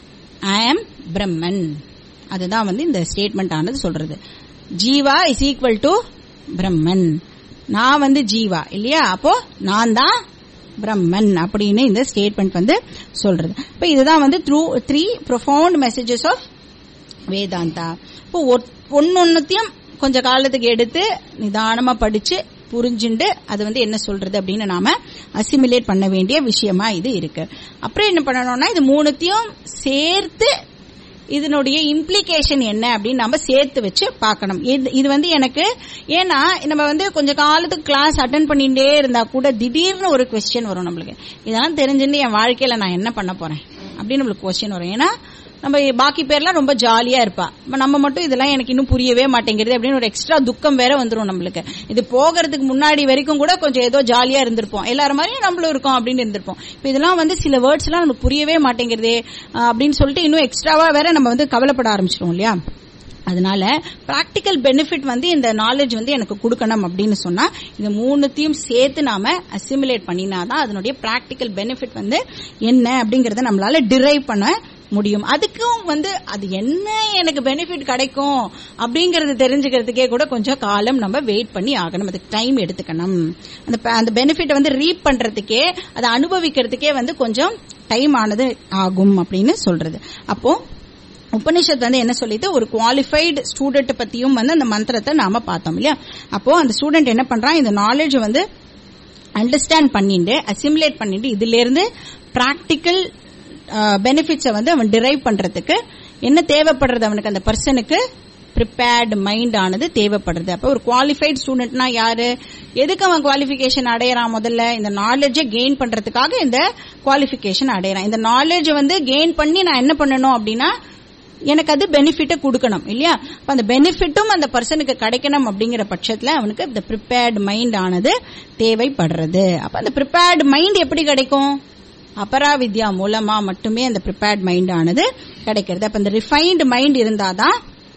I am Brahman. அதுதான் வந்து இந்த ஸ்டேட்மெண்ட் ஆனது சொல்றது. Jiva is equal to Brahman. நான் வந்து ஜீவா இல்லையா, அப்போ நான் தான் பிரம்மன் அப்படின்னு இந்த ஸ்டேட்மெண்ட் வந்து சொல்றது. இப்ப இதுதான் வந்து through three profound messages of Vedanta. இப்போ ஒன்னொன்னுத்தையும் கொஞ்ச காலத்துக்கு எடுத்து நிதானமா படிச்சு புரிஞ்சுண்டு அது வந்து என்ன சொல்றது அப்படின்னு நாம அசிமிலேட் பண்ண வேண்டிய விஷயமா இது இருக்கு. அப்புறம் என்ன பண்ணணும்னா இது மூணுத்தையும் சேர்த்து இதனுடைய இம்ப்ளிகேஷன் என்ன அப்படின்னு நம்ம சேர்த்து வச்சு பார்க்கணும். இது வந்து எனக்கு ஏன்னா நம்ம வந்து கொஞ்ச காலத்துக்கு கிளாஸ் அட்டென்ட் பண்ணிட்டே இருந்தா கூட திடீர்னு ஒரு கொஸ்டின் வரும் நம்மளுக்கு, இதெல்லாம் தெரிஞ்சுட்டு என் வாழ்க்கையில நான் என்ன பண்ண போறேன் அப்படின்னு நம்மளுக்கு கொஸ்டின் வரும். ஏன்னா நம்ம பாக்கி பேர்லாம் ரொம்ப ஜாலியா இருப்பா, நம்ம மட்டும் இதெல்லாம் எனக்கு இன்னும் புரியவே மாட்டேங்கிறது அப்படின்னு ஒரு எக்ஸ்ட்ரா துக்கம் வேற வந்துரும் நம்மளுக்கு. இது போகிறதுக்கு முன்னாடி வரைக்கும் கூட கொஞ்சம் ஏதோ ஜாலியா இருந்திருப்போம், எல்லாரும் மாதிரியும் நம்மளும் இருக்கோம் அப்படின்னு இருந்திருப்போம். இப்ப இதெல்லாம் வந்து சில வேர்ட்ஸ் எல்லாம் நமக்கு புரியவே மாட்டேங்கிறதே அப்படின்னு சொல்லிட்டு இன்னும் எக்ஸ்ட்ராவா வேற நம்ம வந்து கவலைப்பட ஆரம்பிச்சிடும் இல்லையா. அதனால பிராக்டிக்கல் பெனிஃபிட் வந்து இந்த நாலேஜ் வந்து எனக்கு கொடுக்கணும் அப்படின்னு சொன்னா இந்த மூணுத்தையும் சேர்த்து நாம அசிமுலேட் பண்ணினாதான் அதனுடைய பிராக்டிக்கல் பெனிஃபிட் வந்து என்ன அப்படிங்கறத நம்மளால டிரைவ் பண்ண முடியும். அதுக்கும் வந்து அது என்ன எனக்கு பெனிஃபிட் கிடைக்கும் அப்படிங்கறது தெரிஞ்சுக்கிறதுக்கே கூட கொஞ்சம் காலம் நம்ம வெயிட் பண்ணி ஆகணும், அதுக்கு டைம் எடுத்துக்கணும். அந்த அந்த பெனிஃபிட் வந்து ரீப் பண்றதுக்கே அதை அனுபவிக்கிறதுக்கே வந்து கொஞ்சம் டைம் ஆனது ஆகும் அப்படின்னு சொல்றது. அப்போ உபனிஷத் வந்து என்ன சொல்லிட்டு ஒரு குவாலிஃபைடு ஸ்டூடெண்ட் பத்தியும் வந்து அந்த மந்திரத்தை நாம பார்த்தோம் இல்லையா. அப்போ அந்த ஸ்டூடெண்ட் என்ன பண்றான், இந்த நாலேஜ் வந்து அண்டர்ஸ்டாண்ட் பண்ணிட்டு அசிமுலேட் பண்ணிட்டு இதுல இருந்து பிராக்டிக்கல் பெனிஃபிட்ஸை வந்து அவன் டிரைவ் பண்றதுக்கு என்ன தேவைப்படுறது, அவனுக்கு அந்த பர்சனுக்கு ப்ரிப்பேர்டு மைண்ட் ஆனது தேவைப்படுறது. அப்ப ஒரு குவாலிஃபைடு ஸ்டூடெண்ட்னா யாரு, எதுக்கு அவன் குவாலிஃபிகேஷன் அடையறான், முதல்ல இந்த நாலேஜை கெயின் பண்றதுக்காக இந்த குவாலிஃபிகேஷன் அடையறான். இந்த நாலேஜை வந்து கெயின் பண்ணி நான் என்ன பண்ணணும் அப்படின்னா எனக்கு அது பெனிஃபிட்டை கொடுக்கணும் இல்லையா. அப்ப அந்த பெனிஃபிட்டும் அந்த பர்சனுக்கு கிடைக்கணும் அப்படிங்கிற பட்சத்துல அவனுக்கு இந்த ப்ரிப்பேர்டு மைண்ட் ஆனது தேவைப்படுறது. அப்ப அந்த ப்ரிப்பேர்டு மைண்ட் எப்படி கிடைக்கும், அபராவித்யா மூலமா மட்டுமே அந்த ப்ரிப்பேர்ட் மைண்ட் ஆனது கிடைக்கிறது. அப்ப இந்த ரிஃபைன்டு மைண்ட் இருந்தாதான்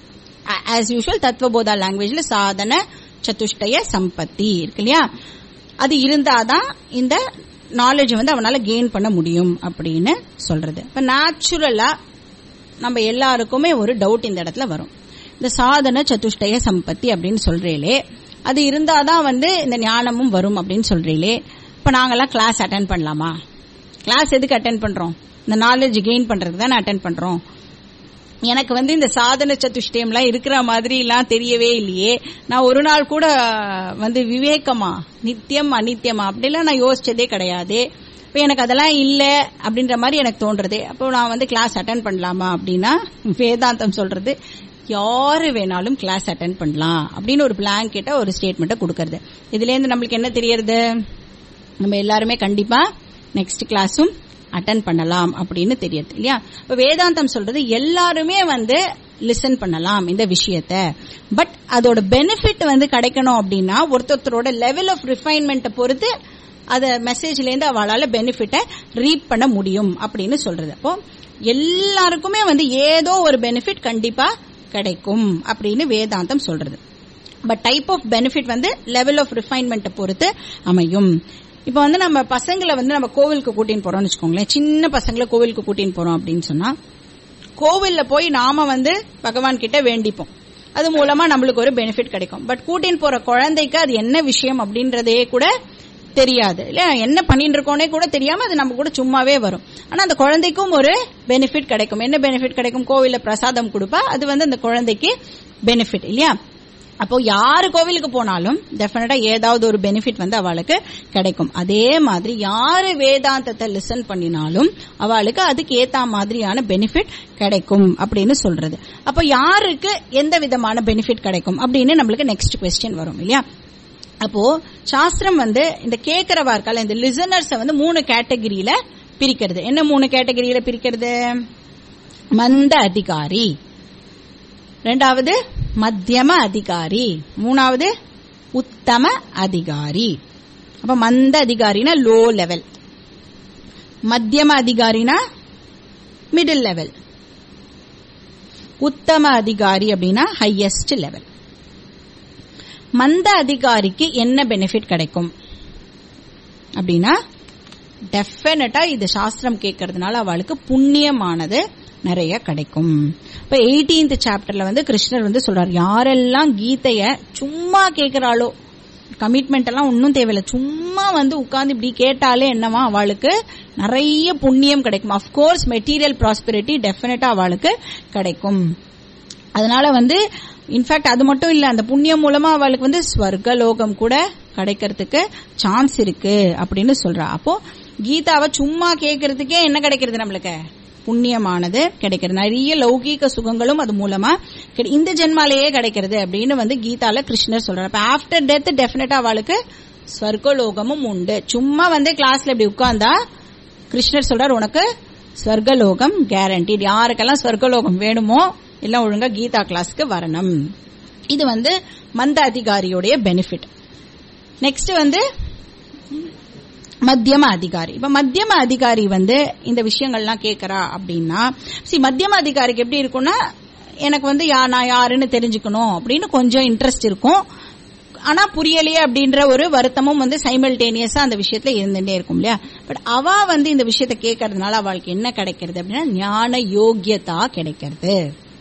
ஆஸ் யூஷுவல் தத்துவபோதா லாங்குவேஜ்ல சாதன சதுஷ்டய சம்பத்தி இருக்கு இல்லையா, அது இருந்தாதான் இந்த நாலேஜ் வந்து அவனால கெயின் பண்ண முடியும் அப்படின்னு சொல்றது. இப்ப நேச்சுரலா நம்ம எல்லாருக்குமே ஒரு டவுட் இந்த இடத்துல வரும், இந்த சாதன சதுஷ்டய சம்பத்தி அப்படின்னு சொல்றீங்களே அது இருந்தாதான் வந்து இந்த ஞானமும் வரும் அப்படின்னு சொல்றீங்களே, இப்ப நாங்கெல்லாம் கிளாஸ் அட்டென்ட் பண்ணலாமா, கிளாஸ் எதுக்கு அட்டென்ட் பண்றோம், இந்த நாலேஜ் கெயின் பண்றதுக்கு தானே அட்டென்ட் பண்றோம். எனக்கு வந்து இந்த சாதன சதுஷ்டயம்லாம் இருக்கிற மாதிரி எல்லாம் தெரியவே இல்லையே, நான் ஒரு நாள் கூட வந்து விவேகமா நித்தியம் அநித்தியமா அப்படிலாம் நான் யோசிச்சதே கிடையாது. இப்ப எனக்கு அதெல்லாம் இல்ல அப்படின்ற மாதிரி எனக்கு தோன்றது. அப்போ நான் வந்து கிளாஸ் அட்டென்ட் பண்ணலாமா அப்படின்னா வேதாந்தம் சொல்றது யாரு வேணாலும் கிளாஸ் அட்டென்ட் பண்ணலாம் அப்படின்னு ஒரு பிளாங்கெட்ட ஒரு ஸ்டேட்மெண்ட்டை கொடுக்கறது. இதுல இருந்து நம்மளுக்கு என்ன தெரியறது, நம்ம எல்லாருமே கண்டிப்பா நெக்ஸ்ட் கிளாஸும் அட்டென்ட் பண்ணலாம் அப்படின்னு தெரியுது இல்லையா. இப்ப வேதாந்தம் சொல்றது எல்லாருமே வந்து லிசன் பண்ணலாம் இந்த விஷயத்த. பட் அதோட பெனிஃபிட் வந்து கிடைக்கணும் அப்படின்னா ஒருத்தரோட லெவல் ஆஃப் ரிஃபைன்மெண்ட் பொறுத்து அத மெசேஜ்ல இருந்து அவளால பெனிஃபிட்டை ரீப் பண்ண முடியும் அப்படின்னு சொல்றது. அப்போ எல்லாருக்குமே வந்து ஏதோ ஒரு பெனிஃபிட் கண்டிப்பா கிடைக்கும் அப்படின்னு வேதாந்தம் சொல்றது. பட் டைப் ஆஃப் பெனிஃபிட் வந்து லெவல் ஆஃப் ரிஃபைன்மெண்ட் பொறுத்து அமையும். இப்ப வந்து நம்ம பசங்களை வந்து நம்ம கோவிலுக்கு கூட்டின்னு போறோம்னு வச்சுக்கோங்களேன், சின்ன பசங்களை கோவிலுக்கு கூட்டின்னு போறோம் அப்படின்னு சொன்னா கோவில்ல போய் நாம வந்து பகவான் கிட்ட வேண்டிப்போம், அது மூலமா நம்மளுக்கு ஒரு பெனிஃபிட் கிடைக்கும். பட் கூட்டின்னு போற குழந்தைக்கு அது என்ன விஷயம் அப்படின்றதே கூட தெரியாது இல்ல, என்ன பண்ணிட்டு இருக்கோனே கூட தெரியாம அது நம்ம கூட சும்மாவே வரும். ஆனா அந்த குழந்தைக்கும் ஒரு பெனிஃபிட் கிடைக்கும். என்ன பெனிஃபிட் கிடைக்கும், கோவில்ல பிரசாதம் கொடுப்பா, அது வந்து அந்த குழந்தைக்கு பெனிஃபிட் இல்லையா. அப்போ யாரு கோவிலுக்கு போனாலும் டெஃபினட்டா ஏதாவது ஒரு பெனிஃபிட் வந்து அவளுக்கு கிடைக்கும். அதே மாதிரி யாரு வேதாந்தத்தை லிசன் பண்ணினாலும் அவளுக்கு அதுக்கு ஏத்த மாதிரியான பெனிஃபிட் கிடைக்கும் அப்படின்னு சொல்றது. அப்போ யாருக்கு எந்த விதமான பெனிஃபிட் கிடைக்கும் அப்படின்னு நம்மளுக்கு நெக்ஸ்ட் क्वेश्चन வரும் இல்லையா. அப்போ சாஸ்திரம் வந்து இந்த கேட்கிறவா இருக்கல இந்த லிசனர்ஸை வந்து மூணு கேட்டகரியில பிரிக்கிறது. என்ன மூணு கேட்டகரியில பிரிக்கிறது, மந்த அதிகாரி, ரெண்டாவது மத்தியம அதிகாரி, மூணாவது உத்தம அதிகாரி. அப்ப மந்த அதிகாரினா லோ லெவல், மத்தியம அதிகாரினா மிடில் லெவல், உத்தம அதிகாரி அப்படின்னா ஹையஸ்ட் லெவல். மந்த அதிகாரிக்கு என்ன பெனிஃபிட் கிடைக்கும் அப்படின்னா டெஃபினட்டா இது சாஸ்திரம் கேட்கறதுனால அவளுக்கு புண்ணியமானது நிறைய கிடைக்கும். இப்ப எயிட்டீன்த் சாப்டர்ல வந்து கிருஷ்ணர் வந்து சொல்றாரு, யாரெல்லாம் கீதைய சும்மா கேட்கிறாளோ, கமிட்மெண்ட் எல்லாம் ஒன்னும் தேவையில்லை, சும்மா வந்து உட்கார்ந்து இப்படி கேட்டாலே என்னவா அவளுக்கு நிறைய புண்ணியம் கிடைக்கும். அப்கோர்ஸ் மெட்டீரியல் ப்ராஸ்பெரிட்டி டெஃபினட்டா அவளுக்கு கிடைக்கும். அதனால வந்து இன்ஃபேக்ட் அது மட்டும் இல்ல, அந்த புண்ணியம் மூலமா அவளுக்கு வந்து ஸ்வர்க லோகம் கூட கிடைக்கிறதுக்கு சான்ஸ் இருக்கு அப்படின்னு சொல்றா. அப்போ கீதாவை சும்மா கேட்கறதுக்கே என்ன கிடைக்கிறது, நம்மளுக்கு புண்ணியமானது கிடைக்கிறது, நிறைய லௌகீக சுகங்களும் அது மூலமா இந்த ஜென்மாலேயே கிடைக்கிறது அப்படின்னு வந்து கீதால கிருஷ்ணர் சொல்றாரு. அப்ப ஆஃப்டர் டெத் டெஃபினட்டா அவளுக்கு ஸ்வர்கலோகமும் உண்டு. சும்மா வந்து கிளாஸ்ல இப்படி உட்கார்ந்தா கிருஷ்ணர் சொல்றாரு உனக்கு ஸ்வர்கலோகம் கேரண்டீட். யாருக்கெல்லாம் ஸ்வர்கலோகம் வேணுமோ எல்லாம் ஒழுங்கா கீதா கிளாஸ்க்கு வரணும். இது வந்து மந்த அதிகாரியோடைய பெனிஃபிட். நெக்ஸ்ட் வந்து மத்தியம அதிகாரி. இப்ப மத்தியம அதிகாரி வந்து இந்த விஷயங்கள்லாம் கேட்கறா அப்படின்னா, சி மத்தியம அதிகாரிக்கு எப்படி இருக்கும்னா, எனக்கு வந்து யா நான் யாருன்னு தெரிஞ்சுக்கணும் அப்படின்னு கொஞ்சம் இன்ட்ரெஸ்ட் இருக்கும். ஆனா புரியலையே அப்படின்ற ஒரு வருத்தமும் வந்து சைமல்டேனியஸா அந்த விஷயத்துல இருந்துட்டே இருக்கும் இல்லையா. பட் அவ வந்து இந்த விஷயத்த கேட்கறதுனால அவளுக்கு என்ன கிடைக்கிறது அப்படின்னா ஞான யோக்கியதா கிடைக்கிறது.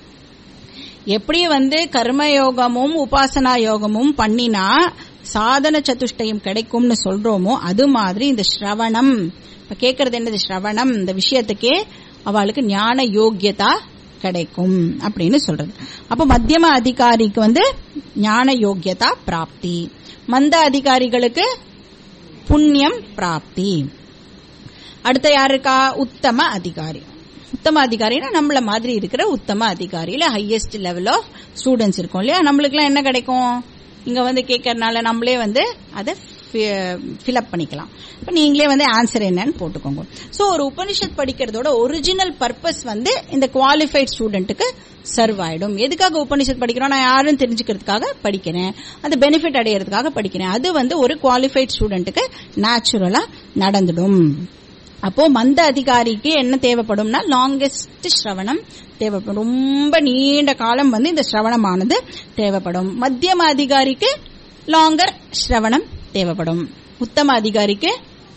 எப்படி வந்து கர்மயோகமும் உபாசனா யோகமும் பண்ணினா சாதன சதுஷ்டயம் கிடைக்கும்னு சொல்றோமோ அது மாதிரி இந்த ஸ்ரவணம், இப்ப கேட்கறது என்னது ஸ்ரவணம், இந்த விஷயத்துக்கே அவளுக்கு ஞான யோக்கியதா கிடைக்கும் அப்படின்னு சொல்றது. அப்ப மத்தியம அதிகாரிக்கு வந்து ஞான யோக்கியதா பிராப்தி, மந்த அதிகாரிகளுக்கு புண்ணியம் பிராப்தி. அடுத்த யாருக்கா, உத்தம அதிகாரி. உத்தம அதிகாரினா நம்மள மாதிரி இருக்கிற உத்தம அதிகாரி இல்ல, ஹையஸ்ட் லெவல் ஆஃப் ஸ்டூடெண்ட்ஸ் இருக்கும் இல்லையா. நம்மளுக்கு எல்லாம் என்ன கிடைக்கும், இங்க வந்து கேட்கறதுனால நம்மளே வந்து அதை ஃபில்அப் பண்ணிக்கலாம். இப்ப நீங்களே வந்து ஆன்சர் என்னன்னு போட்டுக்கோங்க. சோ ஒரு உபனிஷத் படிக்கிறதோட ஒரிஜினல் பர்பஸ் வந்து இந்த குவாலிஃபைட் ஸ்டூடெண்ட்டுக்கு சர்வ் ஆயிடும். எதுக்காக உபனிஷத் படிக்கிறோம், நான் யாருன்னு தெரிஞ்சுக்கிறதுக்காக படிக்கிறேன், அது பெனிஃபிட் அடையிறதுக்காக படிக்கிறேன், அது வந்து ஒரு குவாலிஃபைட் ஸ்டூடெண்ட்டுக்கு நேச்சுரலா நடந்துடும். அப்போ மந்த அதிகாரிக்கு என்ன தேவைப்படும்னா லாங்கெஸ்ட் ஸ்ரவணம் தேவைப்படும், ரொம்ப நீண்ட காலம் வந்து இந்த ஸ்ரவணமானது தேவைப்படும். மத்தியம அதிகாரிக்கு லாங்கர் ஸ்ரவணம் தேவைப்படும், உத்தம அதிகாரிக்கு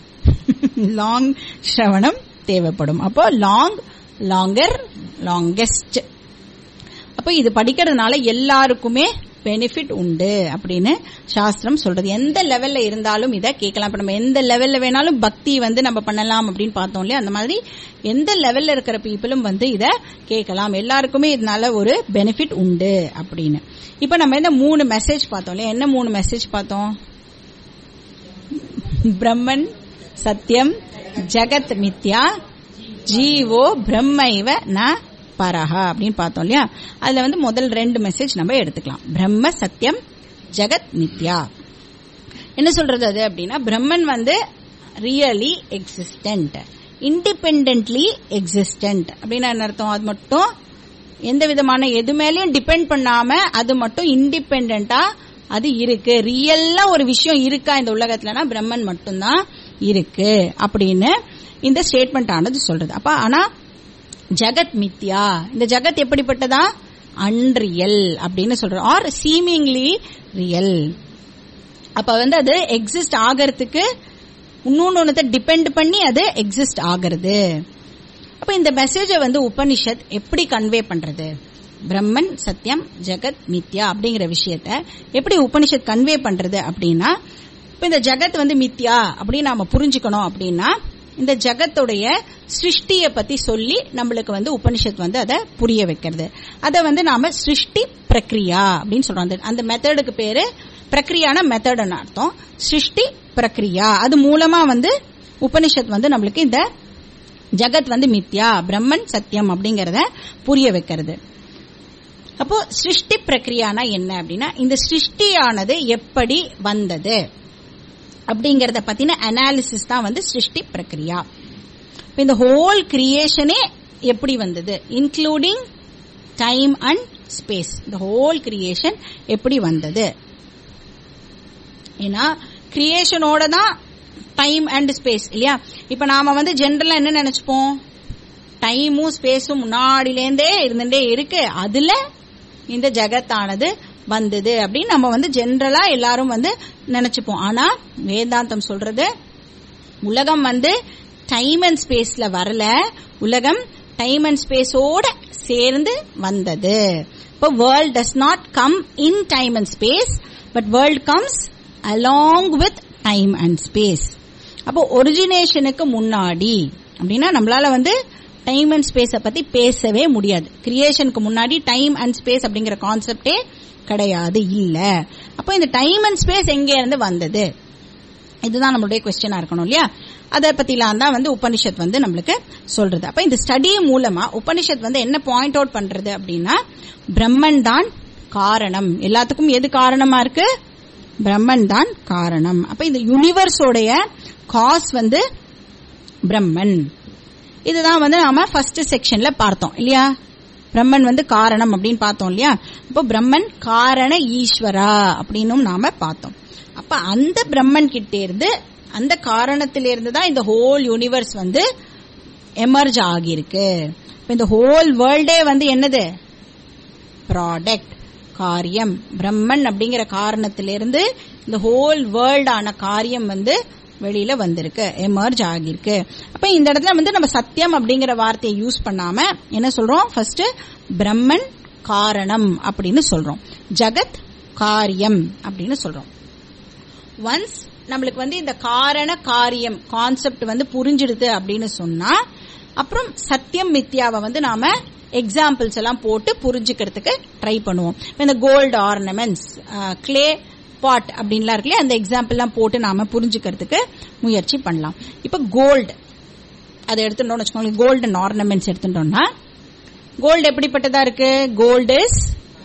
லாங் ஸ்ரவணம் தேவைப்படும். அப்போ லாங், லாங்கர், லாங்கெஸ்ட். அப்போ இது படிக்கிறதுனால எல்லாருக்குமே பெனிஃபிட் உண்டு அப்படின்னு சாஸ்திரம் சொல்றது. எந்த லெவல்ல இருந்தாலும் இதை கேட்கலாம். இப்ப நம்ம எந்த லெவல்ல வேணாலும் பக்தி வந்து நம்ம பண்ணலாம் அப்படின்னு பார்த்தோம் இல்லையா, அந்த மாதிரி எந்த லெவல்ல இருக்கிற பீப்புளும் வந்து இதை கேட்கலாம். எல்லாருக்குமே இதனால ஒரு பெனிஃபிட் உண்டு அப்படின்னு. இப்ப நம்ம இந்த மூணு மெசேஜ் பார்த்தோம் இல்லையா. என்ன மூணு மெசேஜ் பார்த்தோம்? பிரம்மன் சத்தியம், ஜெகத் மித்யா, ஜீவோ பிரம்மைவ ந பரஹா அப்படின்னு பார்த்தோம் இல்லையா. அதுல வந்து முதல் ரெண்டு மெசேஜ் நம்ம எடுத்துக்கலாம். பிரம்ம சத்தியம், ஜெகத் மித்யா. என்ன சொல்றது அது அப்படின்னா, பிரம்மன் வந்து ரியலி எக்ஸிஸ்டன்ட், இண்டிபெண்டன்ட்லி எக்ஸிஸ்டன்ட் அப்படின்னா என்ன அர்த்தம்? அது மட்டும் எந்த விதமான எது மேலயும் டிபெண்ட் பண்ணாம அது மட்டும் இண்டிபெண்டா அது இருக்கு. ரியல்லா ஒரு விஷயம் இருக்கா இந்த உலகத்துலனா பிரம்மன் மட்டும்தான் இருக்கு அப்படின்னு இந்த ஸ்டேட்மெண்ட் ஆனது சொல்றது. அப்ப ஆனா ஜெகத் மித்யா, இந்த ஜெகத் எப்படிப்பட்டதா? அன்ரியல் அப்படின்னு சொல்றோம், ஆர் சீமிங்லி ரியல். அப்ப வந்து அது எக்ஸிஸ்ட் ஆகிறதுக்கு இன்னொன்னு டிபெண்ட் பண்ணி அது எக்ஸிஸ்ட் ஆகிறது. அப்ப இந்த மெசேஜ வந்து உபனிஷத் எப்படி கன்வே பண்றது? பிரம்மன் சத்தியம், ஜெகத் மித்யா அப்படிங்கிற விஷயத்த எப்படி உபனிஷத் கன்வே பண்றது அப்படின்னா, இப்ப இந்த ஜெகத் வந்து மித்யா அப்படின்னு நாம புரிஞ்சுக்கணும் அப்படின்னா இந்த ஜெகத்துடைய சிருஷ்டியை பத்தி சொல்லி நம்மளுக்கு வந்து உபனிஷத் வந்து அதை புரிய வைக்கிறது. அதை வந்து நாம சிருஷ்டி பிரக்ரியா அப்படின்னு சொல்றோம். அந்த மெத்தடுக்கு பேரு பிரக்ரியான மெத்தட்னு அர்த்தம். சிருஷ்டி பிரக்ரியா அது மூலமா வந்து உபனிஷத் வந்து நம்மளுக்கு இந்த ஜெகத் வந்து மித்யா, பிரம்மன் சத்தியம் அப்படிங்கறத புரிய வைக்கிறது. அப்போ சிருஷ்டி பிரக்ரியானா என்ன அப்படின்னா, இந்த சிருஷ்டியானது எப்படி வந்தது அப்படிங்கறத பத்தின அனாலிசிஸ் தான் வந்து சிருஷ்டி பிரக்ரியா. இந்த ஹோல் கிரியேஷனே எப்படி வந்தது, இன்க்ளூடிங் டைம் அண்ட் ஸ்பேஸ். இந்த ஹோல் கிரியேஷன் எப்படி வந்தது? ஏன்னா கிரியேஷனோட தான் டைம் அண்ட் ஸ்பேஸ் இல்லையா. இப்ப நாம வந்து ஜெனரலா என்ன நினைச்சுப்போம், டைமும் ஸ்பேஸும் முன்னாடிலேருந்தே இருந்துட்டே இருக்கு, அதுல இந்த ஜெகத்தானது வந்தது அப்படின்னு நம்ம வந்து ஜெனரலா எல்லாரும் வந்து நினைச்சுப்போம். ஆனா வேதாந்தம் சொல்றது உலகம் வந்து டைம் அண்ட் ஸ்பேஸ்ல வரல, உலகம் டைம் அண்ட் ஸ்பேஸோட சேர்ந்து வந்தது. இப்போ world does not come in time and space, but world comes along with time and space. அப்போ ஒரிஜினேஷனுக்கு முன்னாடி அப்படின்னா நம்மளால வந்து டைம் அண்ட் ஸ்பேஸ பத்தி பேசவே முடியாது. கிரியேஷனுக்கு முன்னாடி டைம் அண்ட் ஸ்பேஸ் அப்படிங்கிற கான்செப்டே கிடையாது, இல்ல. அப்போ இந்த டைம் அண்ட் ஸ்பேஸ் எங்க இருந்து வந்தது, இதுதான் நம்மளுடைய கொஸ்டினா இருக்கணும் இல்லையா. அதை பத்திலாம் தான் வந்து உபனிஷத் வந்து நம்மளுக்கு சொல்றது. அப்ப இந்த ஸ்டடி மூலமா உபனிஷத் வந்து என்ன பாயிண்ட் அவுட் பண்றது அப்படின்னா, பிரம்மன் தான் காரணம். எல்லாத்துக்கும் எது காரணமா இருக்கு? பிரம்மன் தான் காரணம். அப்ப இந்த யூனிவர்ஸோடைய காஸ் வந்து பிரம்மன். இதுதான் வந்து நாம ஃபர்ஸ்ட் செக்ஷன்ல பார்த்தோம் இல்லையா. பிரம்மன் வந்து காரணம் அப்படின்னு பார்த்தோம் இல்லையா. இப்போ பிரம்மன் காரண ஈஸ்வரா அப்படின்னு நாம பார்த்தோம். அப்ப அந்த பிரம்மன் கிட்டே இருந்து, அந்த காரணத்திலிருந்து தான் இந்த ஹோல் யூனிவர்ஸ் வந்து எமர்ஜ் ஆகியிருக்கு. இந்த ஹோல் வேர்ல்டே வந்து என்னது? ப்ராடக்ட், காரியம். பிரம்மன் அப்படிங்கிற காரணத்திலிருந்து இந்த ஹோல் வேர்ல்டான காரியம் வந்து வெளியில வந்திருக்கு, எமர்ஜ் ஆகிருக்கு. அப்ப இந்த இடத்துல வந்து நம்ம சத்தியம் அப்படிங்கிற வார்த்தையை யூஸ் பண்ணாம என்ன சொல்றோம்? ஃபர்ஸ்ட் பிரம்மன் காரணம் அப்படின்னு சொல்றோம், ஜெகத் காரியம் அப்படின்னு சொல்றோம். ஒன்ஸ் நம்மளுக்கு வந்து இந்த காரண காரியம் கான்செப்ட் வந்து புரிஞ்சிடுது அப்படின்னு சொன்னா, அப்புறம் சத்தியம் மித்யாவை வந்து நாம எக்ஸாம்பிள்ஸ் எல்லாம் போட்டு புரிஞ்சுக்கிறதுக்கு ட்ரை பண்ணுவோம். இந்த கோல்டு ஆர்னமெண்ட்ஸ், கிளே பாட் அப்படின்லாம் இருக்குல்ல, அந்த எக்ஸாம்பிள் எல்லாம் போட்டு நாம புரிஞ்சுக்கிறதுக்கு முயற்சி பண்ணலாம். இப்ப கோல்டு அதை எடுத்துட்டோம்னு வச்சுக்கோங்க, கோல்டன் ஆர்னமெண்ட்ஸ் எடுத்துட்டோம்னா, கோல்டு எப்படிப்பட்டதா இருக்கு? Gold is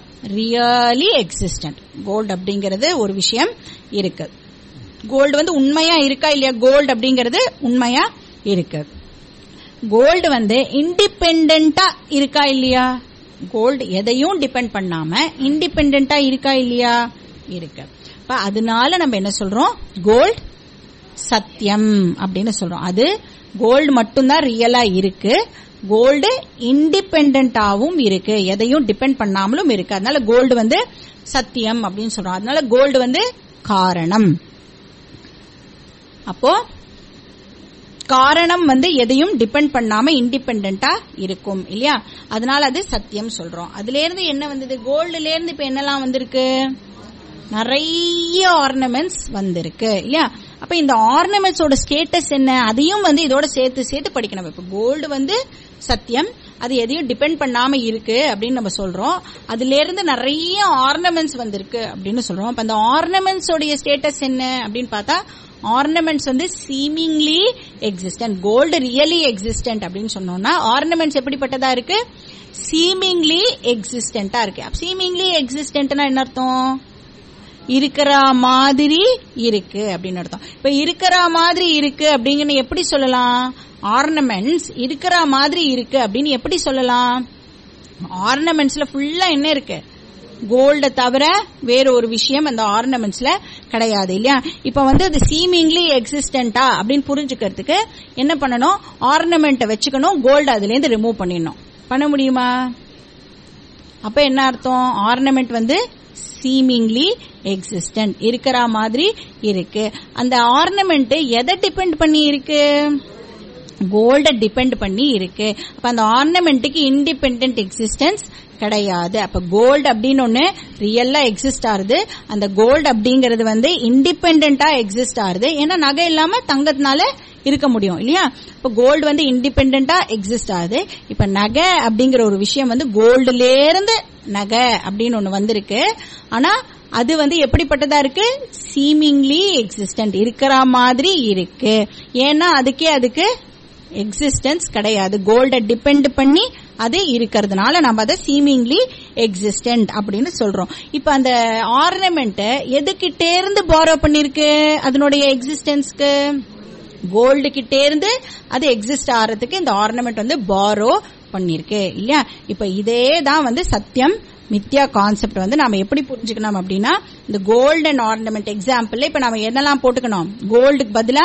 really existent. Gold அப்படிங்கிறது ஒரு விஷயம் இருக்கு. கோல்டு வந்து உண்மையா இருக்கா இல்லையா? கோல்டு அப்படிங்கிறது உண்மையா இருக்கு. கோல்டு வந்து இண்டிபெண்டா இருக்கா இல்லையா? கோல்டு எதையும் டிபெண்ட் பண்ணாம இண்டிபெண்டா இருக்கா இல்லையா? இருக்கு. அதனால நம்ம என்ன சொல்றோம்? கோல்டு சத்தியம் அப்படின்னு சொல்றோம். அது கோல்டு மட்டும்தான் ரியலா இருக்கு, கோல்டு இண்டிபெண்டாவும் இருக்கு, எதையும் டிபெண்ட் பண்ணாமலும் இருக்கு. அதனால கோல்டு வந்து சத்தியம் அப்படின்னு சொல்றோம். அதனால கோல்டு வந்து காரணம். அப்போ காரணம் வந்து எதையும் டிபெண்ட் பண்ணாம இண்டிபெண்டா இருக்கும் இல்லையா, அதனால அது சத்தியம் சொல்றோம். அதுல இருந்து என்ன வந்தது, கோல்டுல இருந்து இப்ப என்னெல்லாம் வந்திருக்கு, நிறைய ஆர்னமெண்ட்ஸ் வந்திருக்கு இல்லையா. அப்ப இந்த ஆர்னமெண்ட்ஸோட ஸ்டேட்டஸ் என்ன, அதையும் வந்து இதோட சேர்த்து சேர்த்து படிக்கணும். இப்ப கோல்டு வந்து சத்தியம், அது எதையும் டிபெண்ட் பண்ணாம இருக்கு அப்படின்னு நம்ம சொல்றோம். அதுல இருந்து நிறைய ஆர்னமெண்ட்ஸ் வந்திருக்கு அப்படின்னு சொல்றோம். அப்ப அந்த ஆர்னமெண்ட்ஸோட ஸ்டேட்டஸ் என்ன அப்படின்னு பார்த்தா, ஆர்னமெண்ட்ஸ் வந்து seemingly existent, gold really existent அப்படின்னு சொன்னோம்னா ஆர்னமெண்ட்ஸ் எப்படிப்பட்டதா இருக்கு, சீமிங்லி எக்ஸிஸ்டன்டா இருக்கு. சீமிங்லி எக்ஸிஸ்டன்ட்னா என்ன அர்த்தம், இருக்கிற மாதிரி இருக்கு அப்படின்னு அர்த்தம். இப்ப இருக்கிற மாதிரி இருக்கு அப்படிங்கன்னு எப்படி சொல்லலாம், ஆர்னமெண்ட்ஸ் இருக்கிற மாதிரி இருக்கு அப்படின்னு எப்படி சொல்லலாம், ஆர்னமெண்ட்ஸ்ல ஃபுல்லா என்ன இருக்கு, கோல்ட தவிர வேற ஒரு விஷயம் அந்த ஆர்னமெண்ட்ஸ்ல கிடையாது இல்லையா. இப்ப வந்து அது சீமிங்லி எக்ஸிஸ்டன்டா அப்படின்னு புரிஞ்சுக்கிறதுக்கு என்ன பண்ணணும், ஆர்னமெண்ட் வச்சுக்கணும், கோல்டு அதுல இருந்து ரிமூவ் பண்ணிடணும். பண்ண முடியுமா, அப்ப என்ன அர்த்தம், ஆர்னமெண்ட் வந்து சீமிங்லி எக்ஸிஸ்டன்ட், இருக்கிற மாதிரி இருக்கு. அந்த ஆர்னமெண்ட் எதை டிபெண்ட் பண்ணி இருக்கு, கோல்ட டிபெண்ட் பண்ணி இருக்கு. அப்ப அந்த ஆர்னமெண்ட்டுக்கு இண்டிபெண்டன்ட் எக்ஸிஸ்டன்ஸ் கிடையாது. அப்ப கோல்டு அப்படின்னு ஒண்ணு ரியல்லா எக்ஸிஸ்ட் ஆகுது, அந்த கோல்டு அப்படிங்கறது வந்து இண்டிபெண்டா எக்ஸிஸ்ட் ஆகுது. ஏன்னா நகை இல்லாம தங்கத்தினால இருக்க முடியும் இல்லையா. இப்ப கோல்டு வந்து இண்டிபெண்டா எக்ஸிஸ்ட் ஆகுது. இப்ப நகை அப்படிங்கிற ஒரு விஷயம் வந்து கோல்டுல இருந்து நகை அப்படின்னு ஒண்ணு வந்திருக்கு. ஆனா அது வந்து எப்படிப்பட்டதா இருக்கு, சீமிங்லி எக்ஸிஸ்டன்ட், இருக்கிற மாதிரி இருக்கு. ஏன்னா அதுக்கே அதுக்கு எக்ஸிஸ்டன்ஸ் கிடையாது, கோல்ட டிபெண்ட் பண்ணி அது இருக்கிறதுனால நம்ம அதை சீமிங்லி எக்ஸிஸ்டன்ட் அப்படின்னு சொல்றோம். இப்ப அந்த ஆர்னமெண்ட் எதுகிட்டே இருந்து பாரோ பண்ணிருக்கு, அதனுடைய எக்ஸிஸ்டன்ஸ்க்கு கோல்டு கிட்டே இருந்து அது எக்ஸிஸ்ட் ஆறதுக்கு இந்த ஆர்னமெண்ட் வந்து பாரோ பண்ணிருக்கு இல்லையா. இப்ப இதே தான் வந்து சத்தியம் மித்யா கான்செப்ட் வந்து நாம எப்படி புரிஞ்சுக்கணும் அப்படின்னா, இந்த கோல்டன் ஆர்னமெண்ட் எக்ஸாம்பிள் இப்ப நாம என்னெல்லாம் போட்டுக்கணும், கோல்டுக்கு பதிலா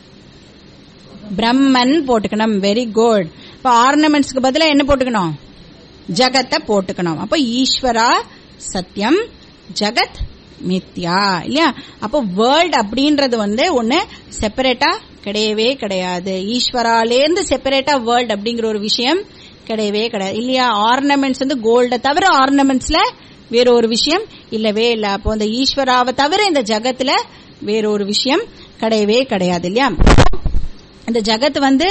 பிரம்மன் போட்டுக்கணும். Very good. இப்ப ஆர்னமெண்ட்ஸ்க்கு பதிலா என்ன போட்டுக்கணும், ஜகத்தை போட்டுக்கணும். அப்ப ஈஸ்வரா சத்தியம், ஜகத் மித்யா இல்லையா. அப்போ வேர்ல்ட் அப்படின்றது வந்து ஒண்ணு செப்பரேட்டா கிடையவே கிடையாது. ஈஸ்வராலேருந்து செப்பரேட்டா வேர்ல்ட் அப்படிங்கிற ஒரு விஷயம் கிடையவே கிடையாது இல்லையா. ஆர்னமெண்ட்ஸ் வந்து கோல்ட தவிர ஆர்னமெண்ட்ஸ்ல வேற ஒரு விஷயம் இல்லவே இல்ல. அப்போ இந்த ஈஸ்வராவை தவிர இந்த ஜகத்துல வேற ஒரு விஷயம் கிடையவே கிடையாது இல்லையா. இந்த ஜகத் வந்து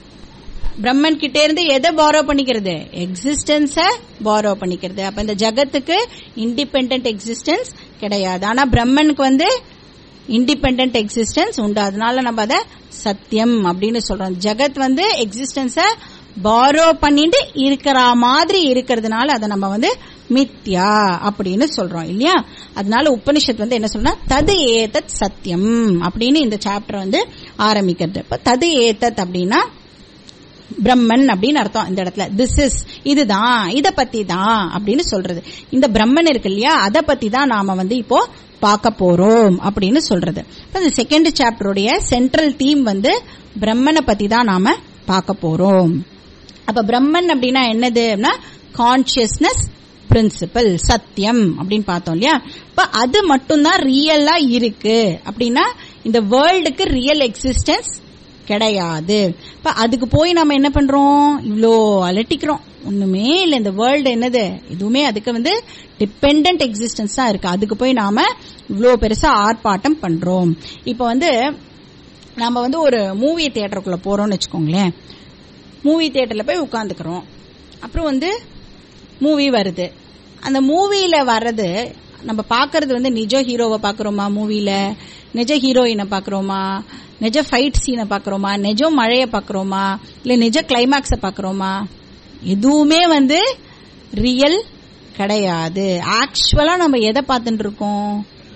பிரம்மன் கிட்டே இருந்து எதை பாரோ பண்ணிக்கிறது, எக்ஸிஸ்டன்ஸ பாரோ பண்ணிக்கிறது. அப்ப இந்த ஜகத்துக்கு இண்டிபெண்டன்ட் எக்ஸிஸ்டன்ஸ் கிடையாது. ஆனா பிரம்மனுக்கு வந்து இண்டிபெண்டன்ட் எக்ஸிஸ்டன்ஸ் உண்டு. அதனால நம்ம அதை சத்தியம் அப்படின்னு சொல்றோம். ஜகத் வந்து எக்ஸிஸ்டன்ஸ பாரோ பண்ணிட்டு இருக்கிற மாதிரி இருக்கிறதுனால அதை நம்ம வந்து மித்யா அப்படின்னு சொல்றோம் இல்லையா. அதனால உபனிஷத் வந்து என்ன சொல்றா, தது ஏதத் சத்தியம் அப்படின்னு இந்த சாப்டர் வந்து ஆரம்பிக்கிறது. இப்ப தது ஏதத் அப்படின்னா பிரம்மன் அப்படின்னு அர்த்தம். இந்த இடத்துல திஸ் இஸ், இதுதான், இத பத்தி தான் அப்படின்னு சொல்றது. இந்த பிரம்மன் இருக்கு இல்லையா, அத பத்தி தான் நாம வந்து இப்போ பார்க்க போறோம் அப்படின்னு சொல்றது. இந்த செகண்ட் சாப்டருடைய சென்ட்ரல் தீம் வந்து பிரம்மனை பத்தி தான் நாம பார்க்க போறோம். அப்ப பிரம்மன் அப்படின்னா என்னது, கான்சியஸ்னஸ் பிரின்சிபல், சத்தியம் அப்படின்னு பார்த்தோம் இல்லையா. இப்ப அது மட்டும்தான் ரியலா இருக்கு அப்படின்னா இந்த வேர்ல்டுக்கு ரியல் எக்ஸிஸ்டன்ஸ் கிடையாது. இப்ப அதுக்கு போய் நம்ம என்ன பண்றோம், இவ்வளோ அலட்டிக்கிறோம், ஒண்ணுமே இல்ல. இந்த வேர்ல்டு என்னது, எதுவுமே அதுக்கு வந்து டிபெண்டன்ட் எக்ஸிஸ்டன்ஸ் தான் இருக்கு. அதுக்கு போய் நாம இவ்வளோ பெருசா ஆர்ப்பாட்டம் பண்றோம். இப்ப வந்து நம்ம வந்து ஒரு மூவி தியேட்டருக்குள்ள போறோம்னு வச்சுக்கோங்களேன். மூவி தியேட்டர்ல போய் உட்காந்துக்கிறோம். அப்புறம் வந்து மூவி வருது. அந்த மூவியில வர்றது நம்ம பாக்குறது வந்து நிஜ ஹீரோவை பாக்குறோமா, மூவில நிஜ ஹீரோயினை பாக்குறோமா, நிஜ ஃபைட் சீனை பாக்குறோமா, நிஜ மழைய பாக்குறோமா, இல்ல நிஜ கிளைமாக்ஸ பாக்குறோமா, எதுவுமே வந்து ரியல் கிடையாது. ஆக்சுவலா நம்ம எதை பார்த்துட்டு இருக்கோம்,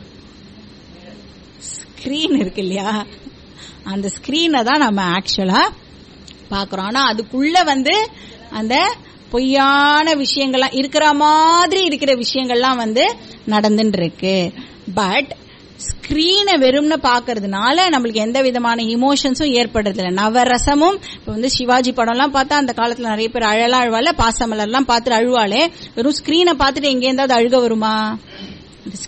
ஸ்கிரீன் இருக்கு இல்லையா, அந்த ஸ்கிரீனை தான் நம்ம ஆக்சுவலா பாக்குறோம். ஆனா அதுக்குள்ள வந்து அந்த பொய்யான விஷயங்கள்லாம் இருக்கிற மாதிரி இருக்கிற விஷயங்கள்லாம் வந்து நடந்துட்டு இருக்கு. பட் ஸ்கிரீனை வெறும்னு பாக்குறதுனால நம்மளுக்கு எந்த விதமான இமோஷன்ஸும் ஏற்படுறது இல்லை. நவரசமும் இப்ப வந்து சிவாஜி படம் எல்லாம் பார்த்தா அந்த காலத்துல நிறைய பேர் அழலாம் அழுவால, பாசமலர் எல்லாம் பார்த்துட்டு அழுவாளே, வெறும் ஸ்கிரீனை பார்த்துட்டு எங்க இருந்தாவது அழுக வருமா?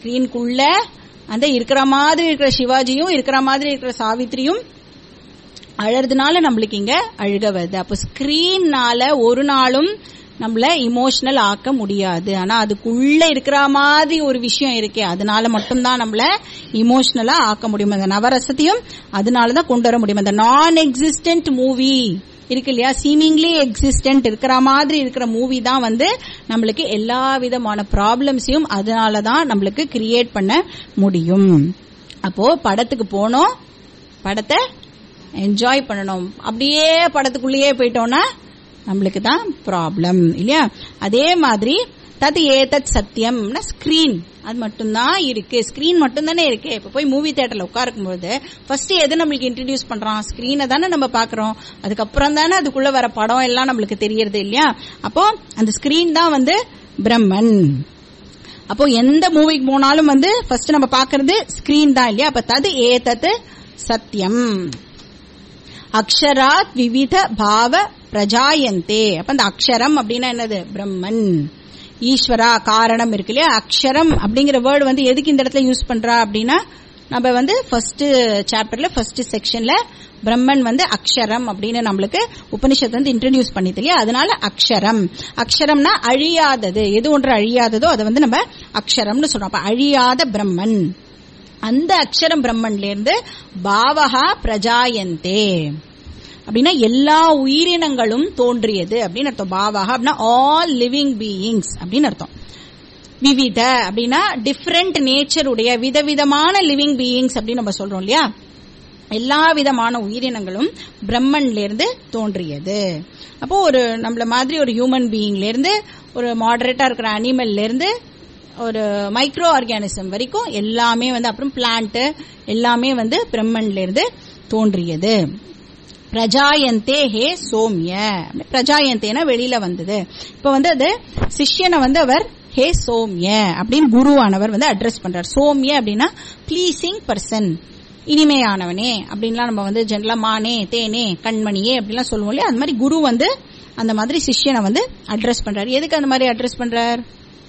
ஸ்கிரீனுக்குள்ள அந்த இருக்கிற மாதிரி இருக்கிற சிவாஜியும் இருக்கிற மாதிரி இருக்கிற சாவித்திரியும் அழறதுனால நம்மளுக்கு இங்க அழுக வருது. அப்ப ஸ்கிரீன்னால ஒரு நாளும் நம்மள இமோஷனல் ஆக்க முடியாது. ஆனா அதுக்குள்ள இருக்கிற மாதிரி ஒரு விஷயம் இருக்கே, அதனால மட்டும்தான் நம்மள இமோஷனலா ஆக்க முடியும். அந்த நவரசத்தையும் அதனாலதான் கொண்டு வர முடியும். அந்த நான் எக்ஸிஸ்டன்ட் மூவி இருக்கு இல்லையா, சீமிங்லி எக்ஸிஸ்டன்ட் இருக்கிற மாதிரி இருக்கிற மூவி தான் வந்து நம்மளுக்கு எல்லா விதமான ப்ராப்ளம்ஸையும் அதனாலதான் நம்மளுக்கு கிரியேட் பண்ண முடியும். அப்போ படத்துக்கு போனோம், படத்தை என்ஜாய் பண்ணணும். அப்படியே படத்துக்குள்ளேயே போயிட்டோம்னா நம்மளுக்கு தான் ப்ராப்ளம் இல்லையா. அதே மாதிரி தத் ஏதத் சத்தியம்னா ஸ்கிரீன் அது மட்டும்தான் இருக்கு, ஸ்கிரீன் மட்டும் தானே இருக்கு. இப்ப போய் மூவி தியேட்டர்ல உட்காருக்கும் போது ஃபர்ஸ்ட் எது நம்மளுக்கு இன்ட்ரடியூஸ் பண்றான், ஸ்கிரீனை தானே நம்ம பாக்குறோம். அதுக்கப்புறம் தானே அதுக்குள்ள வர படம் எல்லாம் நம்மளுக்கு தெரியறது இல்லையா. அப்போ அந்த ஸ்கிரீன் தான் வந்து பிரம்மன். அப்போ எந்த மூவிக்கு போனாலும் வந்து ஃபர்ஸ்ட் நம்ம பாக்குறது ஸ்கிரீன் தான் இல்லையா. அப்ப தது ஏதத் சத்தியம் அக்ஷராத் விவித பாவ பிரஜாயந்தே. அப்ப அந்த அக்ஷரம் அப்படின்னா என்னது, பிரம்மன். ஈஸ்வரா காரணம் இருக்கு இல்லையா. அக்ஷரம் அப்படிங்கிற வேர்டு வந்து எதுக்கு இந்த இடத்துல யூஸ் பண்றா அப்படின்னா, நம்ம வந்து ஃபர்ஸ்ட் சாப்டர்ல ஃபர்ஸ்ட் செக்ஷன்ல பிரம்மன் வந்து அக்ஷரம் அப்படின்னு நம்மளுக்கு உபனிஷத்து வந்து இன்ட்ரோடியூஸ் பண்ணிது இல்லையா. அதனால அக்ஷரம், அக்ஷரம்னா அழியாதது, எது ஒன்று அழியாததோ அதை வந்து நம்ம அக்ஷரம்னு சொல்றோம். அப்ப அழியாத பிரம்மன், அந்த அக்ஷரம் பிரம்மன்ல இருந்து பாவஹா பிரஜாயந்தே அப்படின்னா எல்லா உயிரினங்களும் தோன்றியது அப்படின்னு அர்த்தம். பாவஹா அப்படின்னா ஆல் லிவிங் பீயிங்ஸ் அப்படின்னு அர்த்தம். விவித அப்படின்னா டிஃபரெண்ட் நேச்சர் உடைய விதவிதமான லிவிங் பீயிங்ஸ் அப்படின்னு நம்ம சொல்றோம் இல்லையா. எல்லா விதமான உயிரினங்களும் பிரம்மன்ல இருந்து தோன்றியது. அப்போ ஒரு நம்மள மாதிரி ஒரு ஹியூமன் பீயிங்ல இருந்து ஒரு மாடரேட்டா இருக்கிற அனிமல்ல இருந்து ஒரு மைக்ரோ ஆர்கானிசம் வரைக்கும் எல்லாமே வந்து, அப்புறம் பிளான்ட் எல்லாமே வந்து பிரம்மன்ல இருந்து தோன்றியது. பிரஜாயந்தே ஹே சோம்ய, பிரஜாயந்தேனா வெளியில வந்தது. இப்ப வந்து அது சிஷ்யனை வந்து அவர் ஹே சோம்ய அப்படின்னு குருவானவர் வந்து அட்ரஸ் பண்றார். சோம்ய அப்படின்னா பிளீசிங் பர்சன், இனிமையானவனே அப்படின்லாம் நம்ம வந்து ஜெனரலா மானே தேனே கண்மணியே அப்படிலாம் சொல்லுவோம் இல்லையா. அந்த மாதிரி குரு வந்து அந்த மாதிரி சிஷ்யனை வந்து அட்ரஸ் பண்றாரு. எதுக்கு அந்த மாதிரி அட்ரஸ் பண்றார்,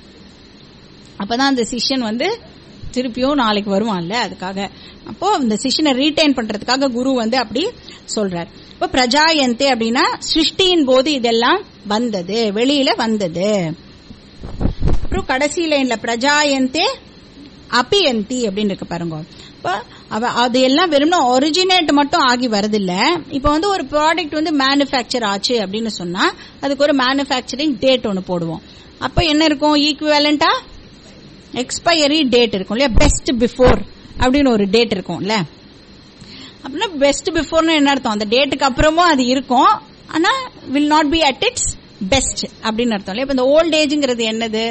அப்பதான் அந்த சிஷ்யன் வந்து திருப்பியும் நாளைக்கு வருவான்ல, அதுக்காக. அப்போ இந்த சிஷ்யனை ரீடைன் பண்றதுக்காக குரு வந்து அப்படி சொல்றார். இப்போ பிரஜாயந்தே அப்படின்னா சிருஷ்டியின் போது இதெல்லாம் வந்தது, வெளியில வந்தது. அப்புறம் கடைசி லைன்ல பிரஜாயந்தே அபியந்தி அப்படின்னு இருக்கு பாருங்க. அது எல்லாம் வெறும் ஒரிஜினேட் மட்டும் ஆகி வரதில்ல. இப்ப வந்து ஒரு ப்ராடக்ட் வந்து மேனுஃபேக்சர் ஆச்சு அப்படின்னு சொன்னா அதுக்கு ஒரு மேனுஃபேக்சரிங் டேட் ஒன்னு போடுவோம். அப்ப என்ன இருக்கும், ஈக்குவலண்டா எக்ஸ்பயரி டேட் இருக்கும் இல்லையா. பெஸ்ட் பிஃபோர் அப்படின்னு ஒரு டேட் இருக்கும்ல. அப்படின்னா பெஸ்ட் பிஃபோர்னு என்ன அர்த்தம், அந்த டேட்டுக்கு அப்புறமும் அது இருக்கும், ஆனா will not be at its best அப்படின்னு அர்த்தம் இல்லையா. இப்ப இந்த ஓல்ட் ஏஜ்ங்கிறது என்னது,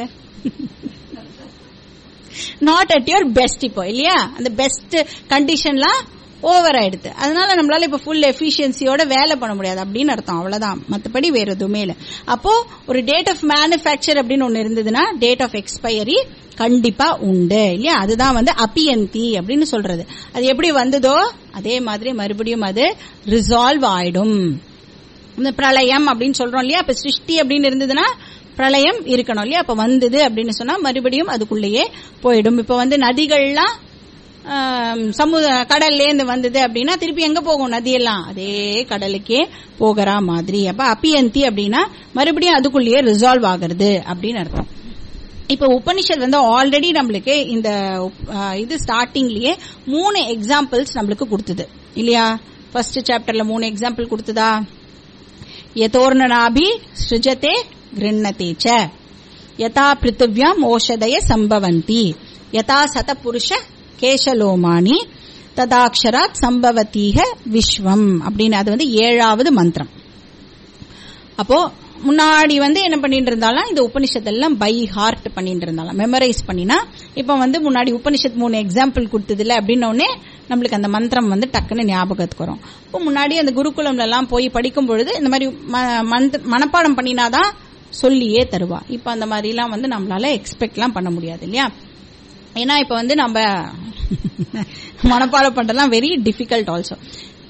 நாட் அட் யுவர் பெஸ்ட் இப்போ இல்லையா. அந்த பெஸ்ட் கண்டிஷன்லாம் ஓவர் ஆயிடுது, அதனால நம்மளால இப்ப ஃபுல் எஃபிஷியன்சியோட வேலை பண்ண முடியாது அப்படின்னு அர்த்தம். அவ்வளவுதான், மற்றபடி வேற எதுவுமே இல்லை. அப்போ ஒரு டேட் ஆஃப் மேனுஃபேக்சர் அப்படின்னு ஒன்னு இருந்ததுன்னா டேட் ஆஃப் எக்ஸ்பயரி கண்டிப்பா உண்டு இல்லையா. அதுதான் வந்து அபியந்தி அப்படின்னு சொல்றது. அது எப்படி வந்ததோ அதே மாதிரி மறுபடியும் அது ரிசால்வ் ஆயிடும். இந்த பிரளயம் அப்படின்னு சொல்றோம் இல்லையா. அப்ப சிருஷ்டி அப்படின்னு இருந்ததுன்னா பிரளயம் இருக்கணும் இல்லையா. அப்ப வந்தது அப்படின்னு சொன்னா மறுபடியும் அதுக்குள்ளேயே போயிடும். இப்ப வந்து நதிகள்லாம் சமுத கடல்ல இருந்து வந்தது அப்படின்னா திருப்பி எங்க போகும், நதியெல்லாம் அதே கடலுக்கே போகிற மாதிரி. அப்ப அபியந்தி அப்படின்னா மறுபடியும் அதுக்குள்ளேயே ரிசால்வ் ஆகிறது அப்படின்னு அர்த்தம். இப்ப உபனிஷத் வந்து ஆல்ரெடி நம்மளுக்கு இந்த இது ஸ்டார்டிங்லயே மூணு எக்ஸாம்பிள்ஸ் நம்மளுக்கு கொடுத்தது இல்லையா. ஃபர்ஸ்ட் சாப்டர்ல மூணு எக்ஸாம்பிள் கொடுத்ததா. யதோர்ணனாபி ஸ்ருஜதே கிருண்ணதே ச, யதா பிருத்திவ்யாம் ஓஷதய சம்பவந்தி, யதா சத புருஷ கேசலோமானி, ததாக்ஷராத் சம்பவத்தீக விஸ்வம் அப்படின்னு. அது வந்து ஏழாவது மந்திரம். அப்போ முன்னாடி வந்து என்ன பண்ணிட்டு இருந்தாலும் இந்த உபனிஷத் எல்லாம் பை ஹார்ட் பண்ணிட்டு இருந்தாலும் மெமரைஸ் பண்ணினா, இப்ப வந்து முன்னாடி உபனிஷத் மூணு எக்ஸாம்பிள் கொடுத்ததுல அப்படின்னே நம்மளுக்கு அந்த மந்திரம் வந்து டக்குன்னு ஞாபகத்துக்கு வரும். இப்போ முன்னாடி அந்த குருகுலம்ல எல்லாம் போய் படிக்கும் பொழுது இந்த மாதிரி மனப்பாடம் பண்ணினாதான் சொல்லியே தருவா. இப்ப அந்த மாதிரி எல்லாம் வந்து நம்மளால எக்ஸ்பெக்ட் எல்லாம் பண்ண முடியாது இல்லையா. ஏன்னா இப்ப வந்து நம்ம மனப்பாடம் பண்றதுலாம் வெரி டிஃபிகல்ட் ஆல்சோ.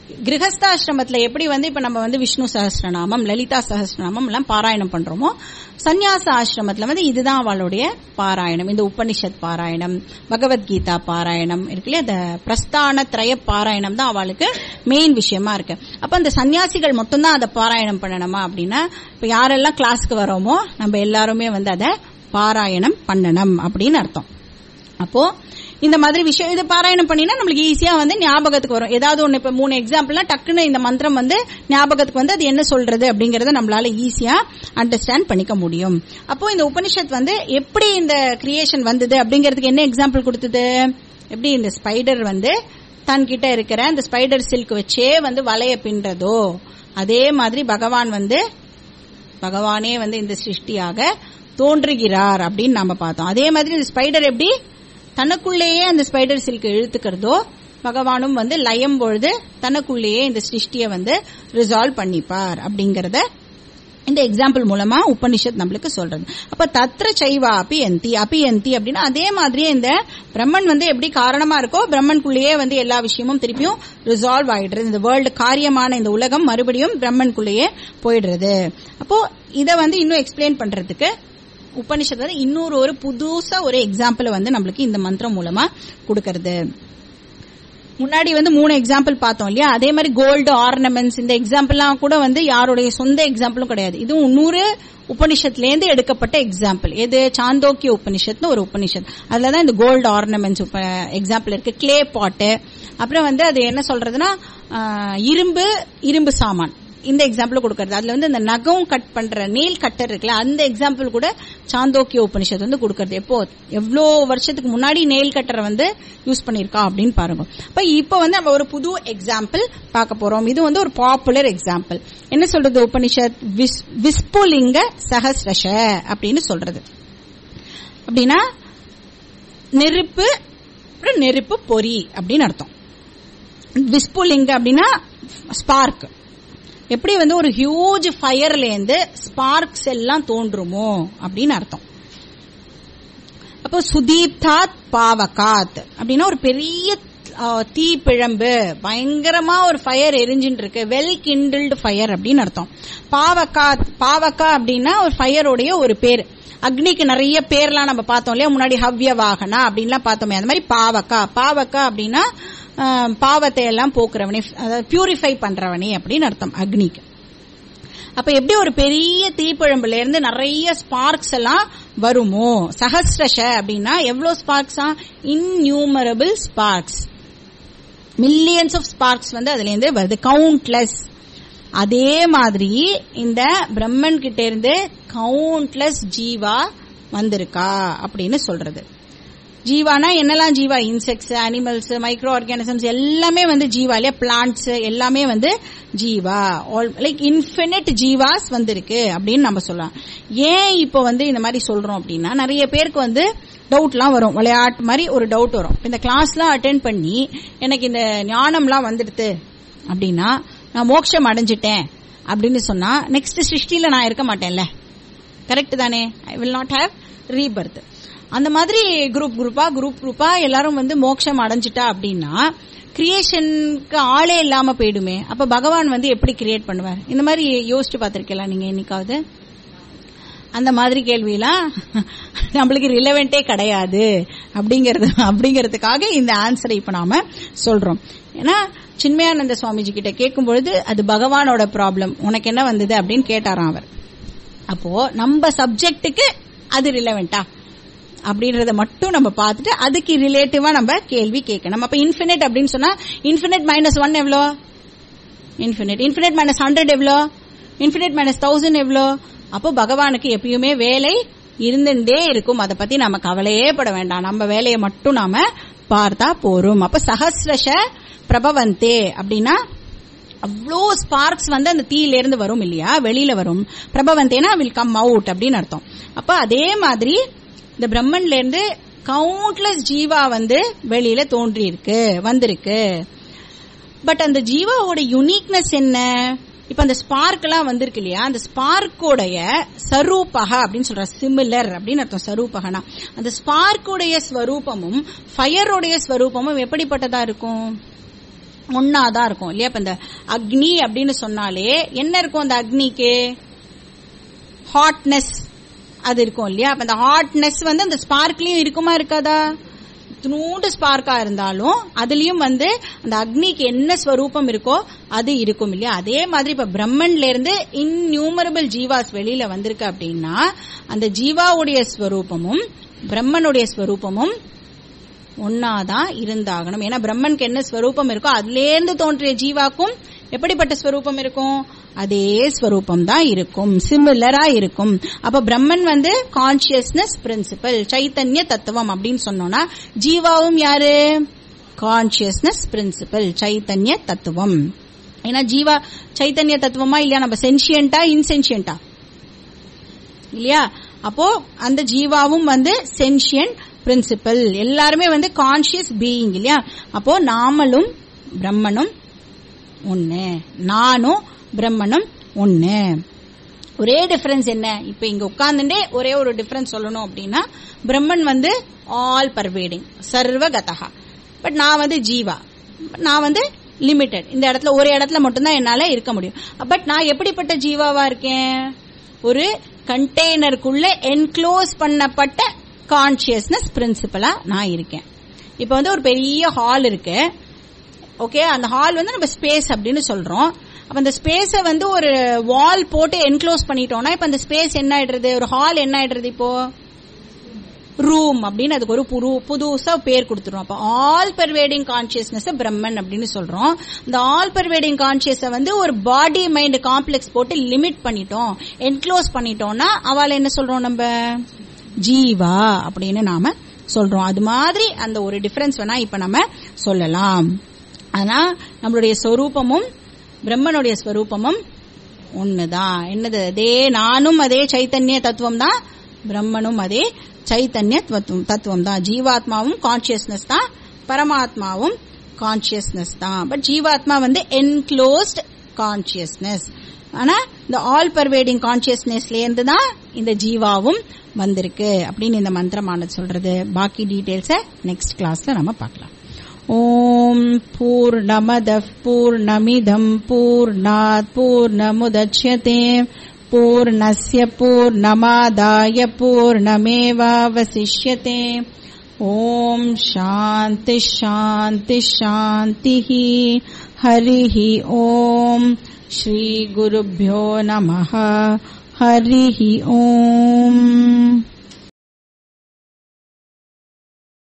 கிரகஸ்தாசிரமத்துல எப்படி வந்து இப்ப நம்ம வந்து விஷ்ணு சஹஸ்ரநாமம், லலிதா சஹஸ்ரநாமம் எல்லாம் பாராயணம் பண்றோமோ, சந்நியாச ஆசிரமத்துல வந்து இதுதான் அவளுடைய பாராயணம். இந்த உபனிஷத் பாராயணம், பகவத்கீதா பாராயணம் இருக்குல்ல, அந்த பிரஸ்தான திரய பாராயணம் தான் அவளுக்கு மெயின் விஷயமா இருக்கு. அப்ப அந்த சன்னியாசிகள் மொத்தம் தான் அதை பாராயணம் பண்ணணுமா அப்படின்னா, இப்ப யாரெல்லாம் கிளாஸ்க்கு வரோமோ நம்ம எல்லாருமே வந்து அதை பாராயணம் பண்ணணும் அப்படின்னு அர்த்தம். அப்போ இந்த மாதிரி விஷயம் இது பாராயணம் பண்ணினா நம்மளுக்கு ஈஸியா வந்து ஞாபகத்துக்கு வரும். ஏதாவது ஒண்ணு இப்ப மூணு எக்ஸாம்பிள்னா டக்குன்னு இந்த மந்திரம் வந்து ஞாபகத்துக்கு வந்து அது என்ன சொல்றது அப்படிங்கறத நம்மளால ஈஸியா அண்டர்ஸ்டாண்ட் பண்ணிக்க முடியும். அப்போ இந்த உபனிஷத் வந்து எப்படி இந்த கிரியேஷன் வந்தது அப்படிங்கறதுக்கு என்ன எக்ஸாம்பிள் கொடுத்தது? எப்படி இந்த ஸ்பைடர் வந்து தன்கிட்ட இருக்கிற அந்த ஸ்பைடர் சில்க் வச்சே வந்து வலைய பின்றதோ, அதே மாதிரி பகவான் வந்து பகவானே வந்து இந்த சிருஷ்டியாக தோன்றுகிறார் அப்படின்னு நாம பார்த்தோம். அதே மாதிரி இந்த ஸ்பைடர் எப்படி தனக்குள்ளேயே அந்த ஸ்பைடர் சில்க் இழுத்துக்கிறதோ, பகவானும் வந்து லயம் பொழுது தனக்குள்ளேயே இந்த சிருஷ்டியை வந்து ரிசால்வ் பண்ணிப்பார் அப்படிங்கறத இந்த எக்ஸாம்பிள் மூலமா உபனிஷத் நம்மளுக்கு சொல்றது. அப்ப தத்ர சைவா அபி எந்தி அபி எந்தி அப்படின்னா அதே மாதிரியே இந்த பிரம்மன் வந்து எப்படி காரணமா இருக்கோ, பிரம்மனுக்குள்ளேயே வந்து எல்லா விஷயமும் திருப்பியும் ரிசால்வ் ஆயிடுறது. இந்த வேர்ல்டு காரியமான இந்த உலகம் மறுபடியும் பிரம்மனுக்குள்ளேயே போயிடுறது. அப்போ இத வந்து இன்னும் எக்ஸ்பிளைன் பண்றதுக்கு உபனிஷத் வந்து இன்னொரு ஒரு புதுசா ஒரு எக்ஸாம்பிள் வந்து நம்மளுக்கு இந்த மந்திரம் மூலமா கொடுக்கறது. முன்னாடி வந்து மூணு எக்ஸாம்பிள் பார்த்தோம் இல்லையா, அதே மாதிரி கோல்டு ஆர்னமெண்ட்ஸ் இந்த எக்ஸாம்பிள்லாம் கூட வந்து யாருடைய சொந்த எக்ஸாம்பிளும் கிடையாது. இதுவும் நூறு உபனிஷத்துல இருந்து எடுக்கப்பட்ட எக்ஸாம்பிள். எது? சாந்தோக்கிய உபனிஷத்னு ஒரு உபனிஷத், அதுலதான் இந்த கோல்டு ஆர்னமெண்ட்ஸ் எக்ஸாம்பிள் இருக்கு. கிளே பாட்டு, அப்புறம் வந்து அது என்ன சொல்றதுன்னா இரும்பு இரும்பு சாமான், இந்த எக்ஸாம்பிள் கொடுக்கறது. அதுல வந்து இந்த நகம் கட் பண்ற நெயில் கட்டர் இருக்குல்ல, அந்த எக்ஸாம்பிள் கூட சாந்தோக்கிய உபனிஷத் வந்து கொடுக்கறது. எப்போ எவ்வளோ வருஷத்துக்கு முன்னாடி நெயில் கட்டரை வந்து யூஸ் பண்ணிருக்கா அப்படின்னு பாருங்க. அப்ப இப்ப வந்து நம்ம ஒரு புது எக்ஸாம்பிள் பார்க்க போறோம். இது வந்து ஒரு பாப்புலர் எக்ஸாம்பிள். என்ன சொல்றது உபனிஷத்? விஸ்புலிங்க சஹஸ்ரஷ அப்படின்னு சொல்றது. அப்படின்னா நெருப்பு நெருப்பு பொறி அப்படின்னு அர்த்தம். விஸ்புலிங்க அப்படின்னா ஸ்பார்க். எப்படி வந்து ஒரு ஹியூஜ் ஃபயர்ல இருந்து ஸ்பார்க்ஸ் எல்லாம் தோன்றுமோ அப்படின்னு அர்த்தம். அப்போ சுதீப்தாத் பாவகாத் அப்படின்னா ஒரு பெரிய தீ பிழம்பு, பயங்கரமா ஒரு ஃபயர் எரிஞ்சுட்டு இருக்கு, வெல் கிண்டில்டு ஃபயர் அப்படின்னு அர்த்தம். பாவகாத், பாவகா அப்படின்னா ஒரு ஃபயருடைய ஒரு பேர். அக்னிக்கு நிறைய பேர்லாம் நம்ம பார்த்தோம் இல்லையா முன்னாடி, ஹவ்ய வாகனா அப்படின்லாம் பார்த்தோமே, அந்த மாதிரி பாவகா. பாவகா அப்படின்னா பாவத்தை எல்லாம் போக்குறவனே, அதாவது பியூரிஃபை பண்றவனே அப்படின்னு அர்த்தம் அக்னிக்கு. அப்ப எப்படி ஒரு பெரிய தீப்பிழம்புல இருந்து நிறைய ஸ்பார்க்ஸ் எல்லாம் வருமோ, சஹஸ்ரஷ அப்படின்னா எவ்வளவு ஸ்பார்க்ஸா? Innumerable sparks, millions of sparks வந்து அதுல இருந்து வருது, கவுண்ட்லெஸ். அதே மாதிரி இந்த பிரம்மன் கிட்ட இருந்து கவுண்ட்லெஸ் ஜீவா வந்திருக்கா அப்படின்னு சொல்றது. ஜீவானா என்னெல்லாம் ஜீவா? இன்செக்ட்ஸ், அனிமல்ஸ், மைக்ரோ ஆர்கானிசம்ஸ் எல்லாமே வந்து ஜீவா இல்லையா, பிளான்ட்ஸ் எல்லாமே வந்து ஜீவா, லைக் இன்ஃபினிட் ஜீவாஸ் வந்திருக்கு அப்படின்னு நம்ம சொல்லலாம். ஏன் இப்போ வந்து இந்த மாதிரி சொல்றோம் அப்படின்னா, நிறைய பேருக்கு வந்து டவுட்லாம் வரும், விளையாட்டு மாதிரி ஒரு டவுட் வரும். இந்த கிளாஸ்லாம் அட்டென்ட் பண்ணி எனக்கு இந்த ஞானம்லாம் வந்துடுது அப்படின்னா, நான் மோட்சம் அடைஞ்சிட்டேன் அப்படின்னு சொன்னா நெக்ஸ்ட் சிருஷ்டில நான் இருக்க மாட்டேன்ல, கரெக்ட் தானே? I will not have rebirth. அந்த மாதிரி குரூப் குரூப்பா குரூப் குரூப்பா எல்லாரும் வந்து மோட்சம் அடைஞ்சிட்டா அப்படின்னா கிரியேஷனுக்கு ஆளே இல்லாம போயிடுமே. அப்ப பகவான் வந்து எப்படி கிரியேட் பண்ணுவார்? இந்த மாதிரி யோசிச்சு பார்த்திருக்கலாம் நீங்க என்னைக்காவது? அந்த மாதிரி கேள்வியெல்லாம் நம்மளுக்கு ரிலவெண்டே கிடையாது அப்படிங்கறது அப்படிங்கறதுக்காக இந்த ஆன்சரை இப்ப நாம சொல்றோம். ஏன்னா சின்மயானந்த சுவாமிஜி கிட்ட கேட்கும் பொழுது அது பகவானோட ப்ராப்ளம், உனக்கு என்ன வந்தது அப்படின்னு கேட்டாராம் அவர். அப்போ நம்ம சப்ஜெக்டுக்கு அது ரிலவெண்டா அப்படின்றத மட்டும் நம்ம பார்த்துட்டு அதுக்கு ரிலேட்டிவா நம்ம கேள்வி கேட்கணும். அப்ப இன்ஃபினிட் அப்படின்னு சொன்னா இன்ஃபினிட் மைனஸ் ஒன் எவ்வளோ? இன்ஃபினிட். இன்ஃபினிட் மைனஸ் ஹண்ட்ரட் எவ்வளோ? இன்ஃபினிட் மைனஸ் தௌசண்ட் எவ்வளோ? அப்போ பகவானுக்கு எப்பயுமே வேலை இருந்துட்டே இருக்கும், அதை பத்தி நாம கவலையே பட வேண்டாம், நம்ம வேலையை மட்டும் நாம பார்த்தா போறோம். அப்ப சஹஸ்ரஷ பிரபவந்தே அப்படின்னா அவ்வளோ ஸ்பார்க்ஸ் வந்து அந்த தீயில இருந்து வரும் இல்லையா, வெளியில வரும். பிரபவந்தேனா வில் கம் அவுட் அப்படின்னு அர்த்தம். அப்ப அதே மாதிரி இந்த பிரம்மன்ல இருந்து கவுண்ட்லெஸ் ஜீவா வந்து வெளியில தோன்றி இருக்கு, வந்திருக்கு. பட் அந்த ஜீவாவோட யூனிக்னஸ் என்ன? இப்ப அந்த ஸ்பார்க் எல்லாம் வந்திருக்கு இல்லையா, அந்த ஸ்பார்க்கோடைய சரூபகா அப்படின்னு சொல்ற, சிமிலர் அப்படின்னு அர்த்தம். சரூபகனா அந்த ஸ்பார்க்கோடைய ஸ்வரூபமும் ஃபயரோடைய ஸ்வரூபமும் எப்படிப்பட்டதா இருக்கும்? ஒன்னாதான் இருக்கும் இல்லையா. இப்ப இந்த அக்னி அப்படின்னு சொன்னாலே என்ன இருக்கும், அந்த அக்னிக்கு ஹாட்னஸ் அது இருக்கும் இல்லையா. அப்ப அந்த ஹாட்னஸ் வந்து அந்த ஸ்பார்க்லயும் இருக்குமா இருக்காதா, நூண்டு ஸ்பார்க்கா இருந்தாலும் அதுலயும் வந்து அந்த அக்னிக்கு என்ன ஸ்வரூபம் இருக்கோ அது இருக்கும் இல்லையா. அதே மாதிரி இப்ப பிரம்மன்ல இருந்து இன்யூமரபிள் ஜீவாஸ் வெளியில வந்திருக்கு அப்படின்னா அந்த ஜீவாவுடைய ஸ்வரூபமும் பிரம்மனுடைய ஸ்வரூபமும் ஒன்னாதான் இருந்தாகணும். ஏன்னா பிரம்மனுக்கு என்ன ஸ்வரூபம் இருக்கோ அதுல இருந்து தோன்றிய ஜீவாக்கும் எப்படிப்பட்ட ஸ்வரூபம் இருக்கும், அதே ஸ்வரூபம் தான் இருக்கும், சிமிலரா இருக்கும். அப்ப பிரம்மன் வந்து கான்சியஸ்னஸ் பிரின்சிபல், சைத்தன்ய தத்துவம் அப்படின்னு சொன்னோம்னா ஜீவாவும் யாரு, கான்சியஸ்னஸ் பிரின்சிபல், சைத்தன்ய தத்துவம். ஏன்னா ஜீவா சைத்தன்ய தத்துவமா இல்லையா, நம்ம சென்சியன்டா இன்சென்சியன்டா இல்லையா. அப்போ அந்த ஜீவாவும் வந்து சென்சியன்ட் பிரின்சிபல், எல்லாருமே வந்து கான்சியஸ் பீயிங் இல்லையா. அப்போ நாமளும் பிரம்மனும் ஒன்னு, நானும் பிரம்மனும் ஒன்னு. ஒரே டிஃபரன்ஸ் என்ன, இப்ப இங்க உட்கார்ந்துட்டே ஒரே ஒரு டிஃபரன்ஸ் சொல்லணும் அப்படின்னா பிரம்மன் வந்து ஆல் பர்வேடிங் சர்வகதா, பட் நான் வந்து ஜீவா, நான் வந்து லிமிட்டெட். இந்த இடத்துல ஒரு இடத்துல மட்டும்தான் என்னால இருக்க முடியும். பட் நான் எப்படிப்பட்ட ஜீவாவா இருக்கேன், ஒரு கண்டெய்னருக்குள்ள என்க்ளோஸ் பண்ணப்பட்ட கான்சியஸ்னஸ் பிரின்சிபலா நான் இருக்கேன். இப்ப வந்து ஒரு பெரிய ஹால் இருக்கு, ஓகே, அந்த ஹால் வந்து நம்ம ஸ்பேஸ் அப்படின்னு சொல்றோம். அப்ப அந்த ஸ்பேஸ வந்து ஒரு வால் போட்டு என்க்ளோஸ் பண்ணிட்டோம்னா இப்ப அந்த ஸ்பேஸ் என்ன ஆயிடுறது, ஒரு ஹால் என்ன ஆயிடுறது, இப்போ ரூம் அப்படின்னு அதுக்கு ஒரு புது புதுசா பேர் கொடுத்துரும். அப்ப ஆல் பர்வேடிங் கான்சியஸ்னஸ் பிரம்மன் அப்படின்னு சொல்றோம். இந்த ஆல் பர்வேடிங் கான்சியஸ வந்து ஒரு பாடி மைண்ட் காம்ப்ளெக்ஸ் போட்டு லிமிட் பண்ணிட்டோம், என்க்ளோஸ் பண்ணிட்டோம்னா அவளை என்ன சொல்றோம், நம்ம ஜீவா அப்படின்னு நாம சொல்றோம். அது மாதிரி அந்த ஒரு டிஃபரன்ஸ் வேணா இப்ப நம்ம சொல்லலாம். ஆனா நம்மளுடைய ஸ்வரூபமும் பிரம்மனுடைய ஸ்வரூபமும் ஒண்ணுதான். என்னது, அதே நானும் அதே சைத்தன்ய தத்துவம் தான், பிரம்மனும் அதே சைத்தன்ய தத்துவம் தான். ஜீவாத்மாவும் கான்சியஸ்னஸ் தான், பரமாத்மாவும் கான்சியஸ்னஸ் தான். பட் ஜீவாத்மா வந்து என்க்ளோஸ்ட் கான்சியஸ்னஸ். ஆனா இந்த ஆல் பர்வேடிங் கான்சியஸ்னஸ்ல இருந்து தான் இந்த ஜீவாவும் வந்திருக்கு அப்படின்னு இந்த மந்திரமானது சொல்றது. பாக்கி டீடைல்ஸ நெக்ஸ்ட் கிளாஸ்ல நம்ம பார்க்கலாம். ஓம் பூர்ணமதః பூர்ணமிதம் பூர்ணாத் பூர்ணமுதச்யதே பூர்ணஸ்ய பூர்ணமாதாய பூர்ணமேவாவசிஷ்யதே. ஓம் சாந்தி சாந்தி சாந்திஹ. ஹரிஹ ஓம். ஸ்ரீ குருभ्यो நமः. ஹரிஹ ஓம்.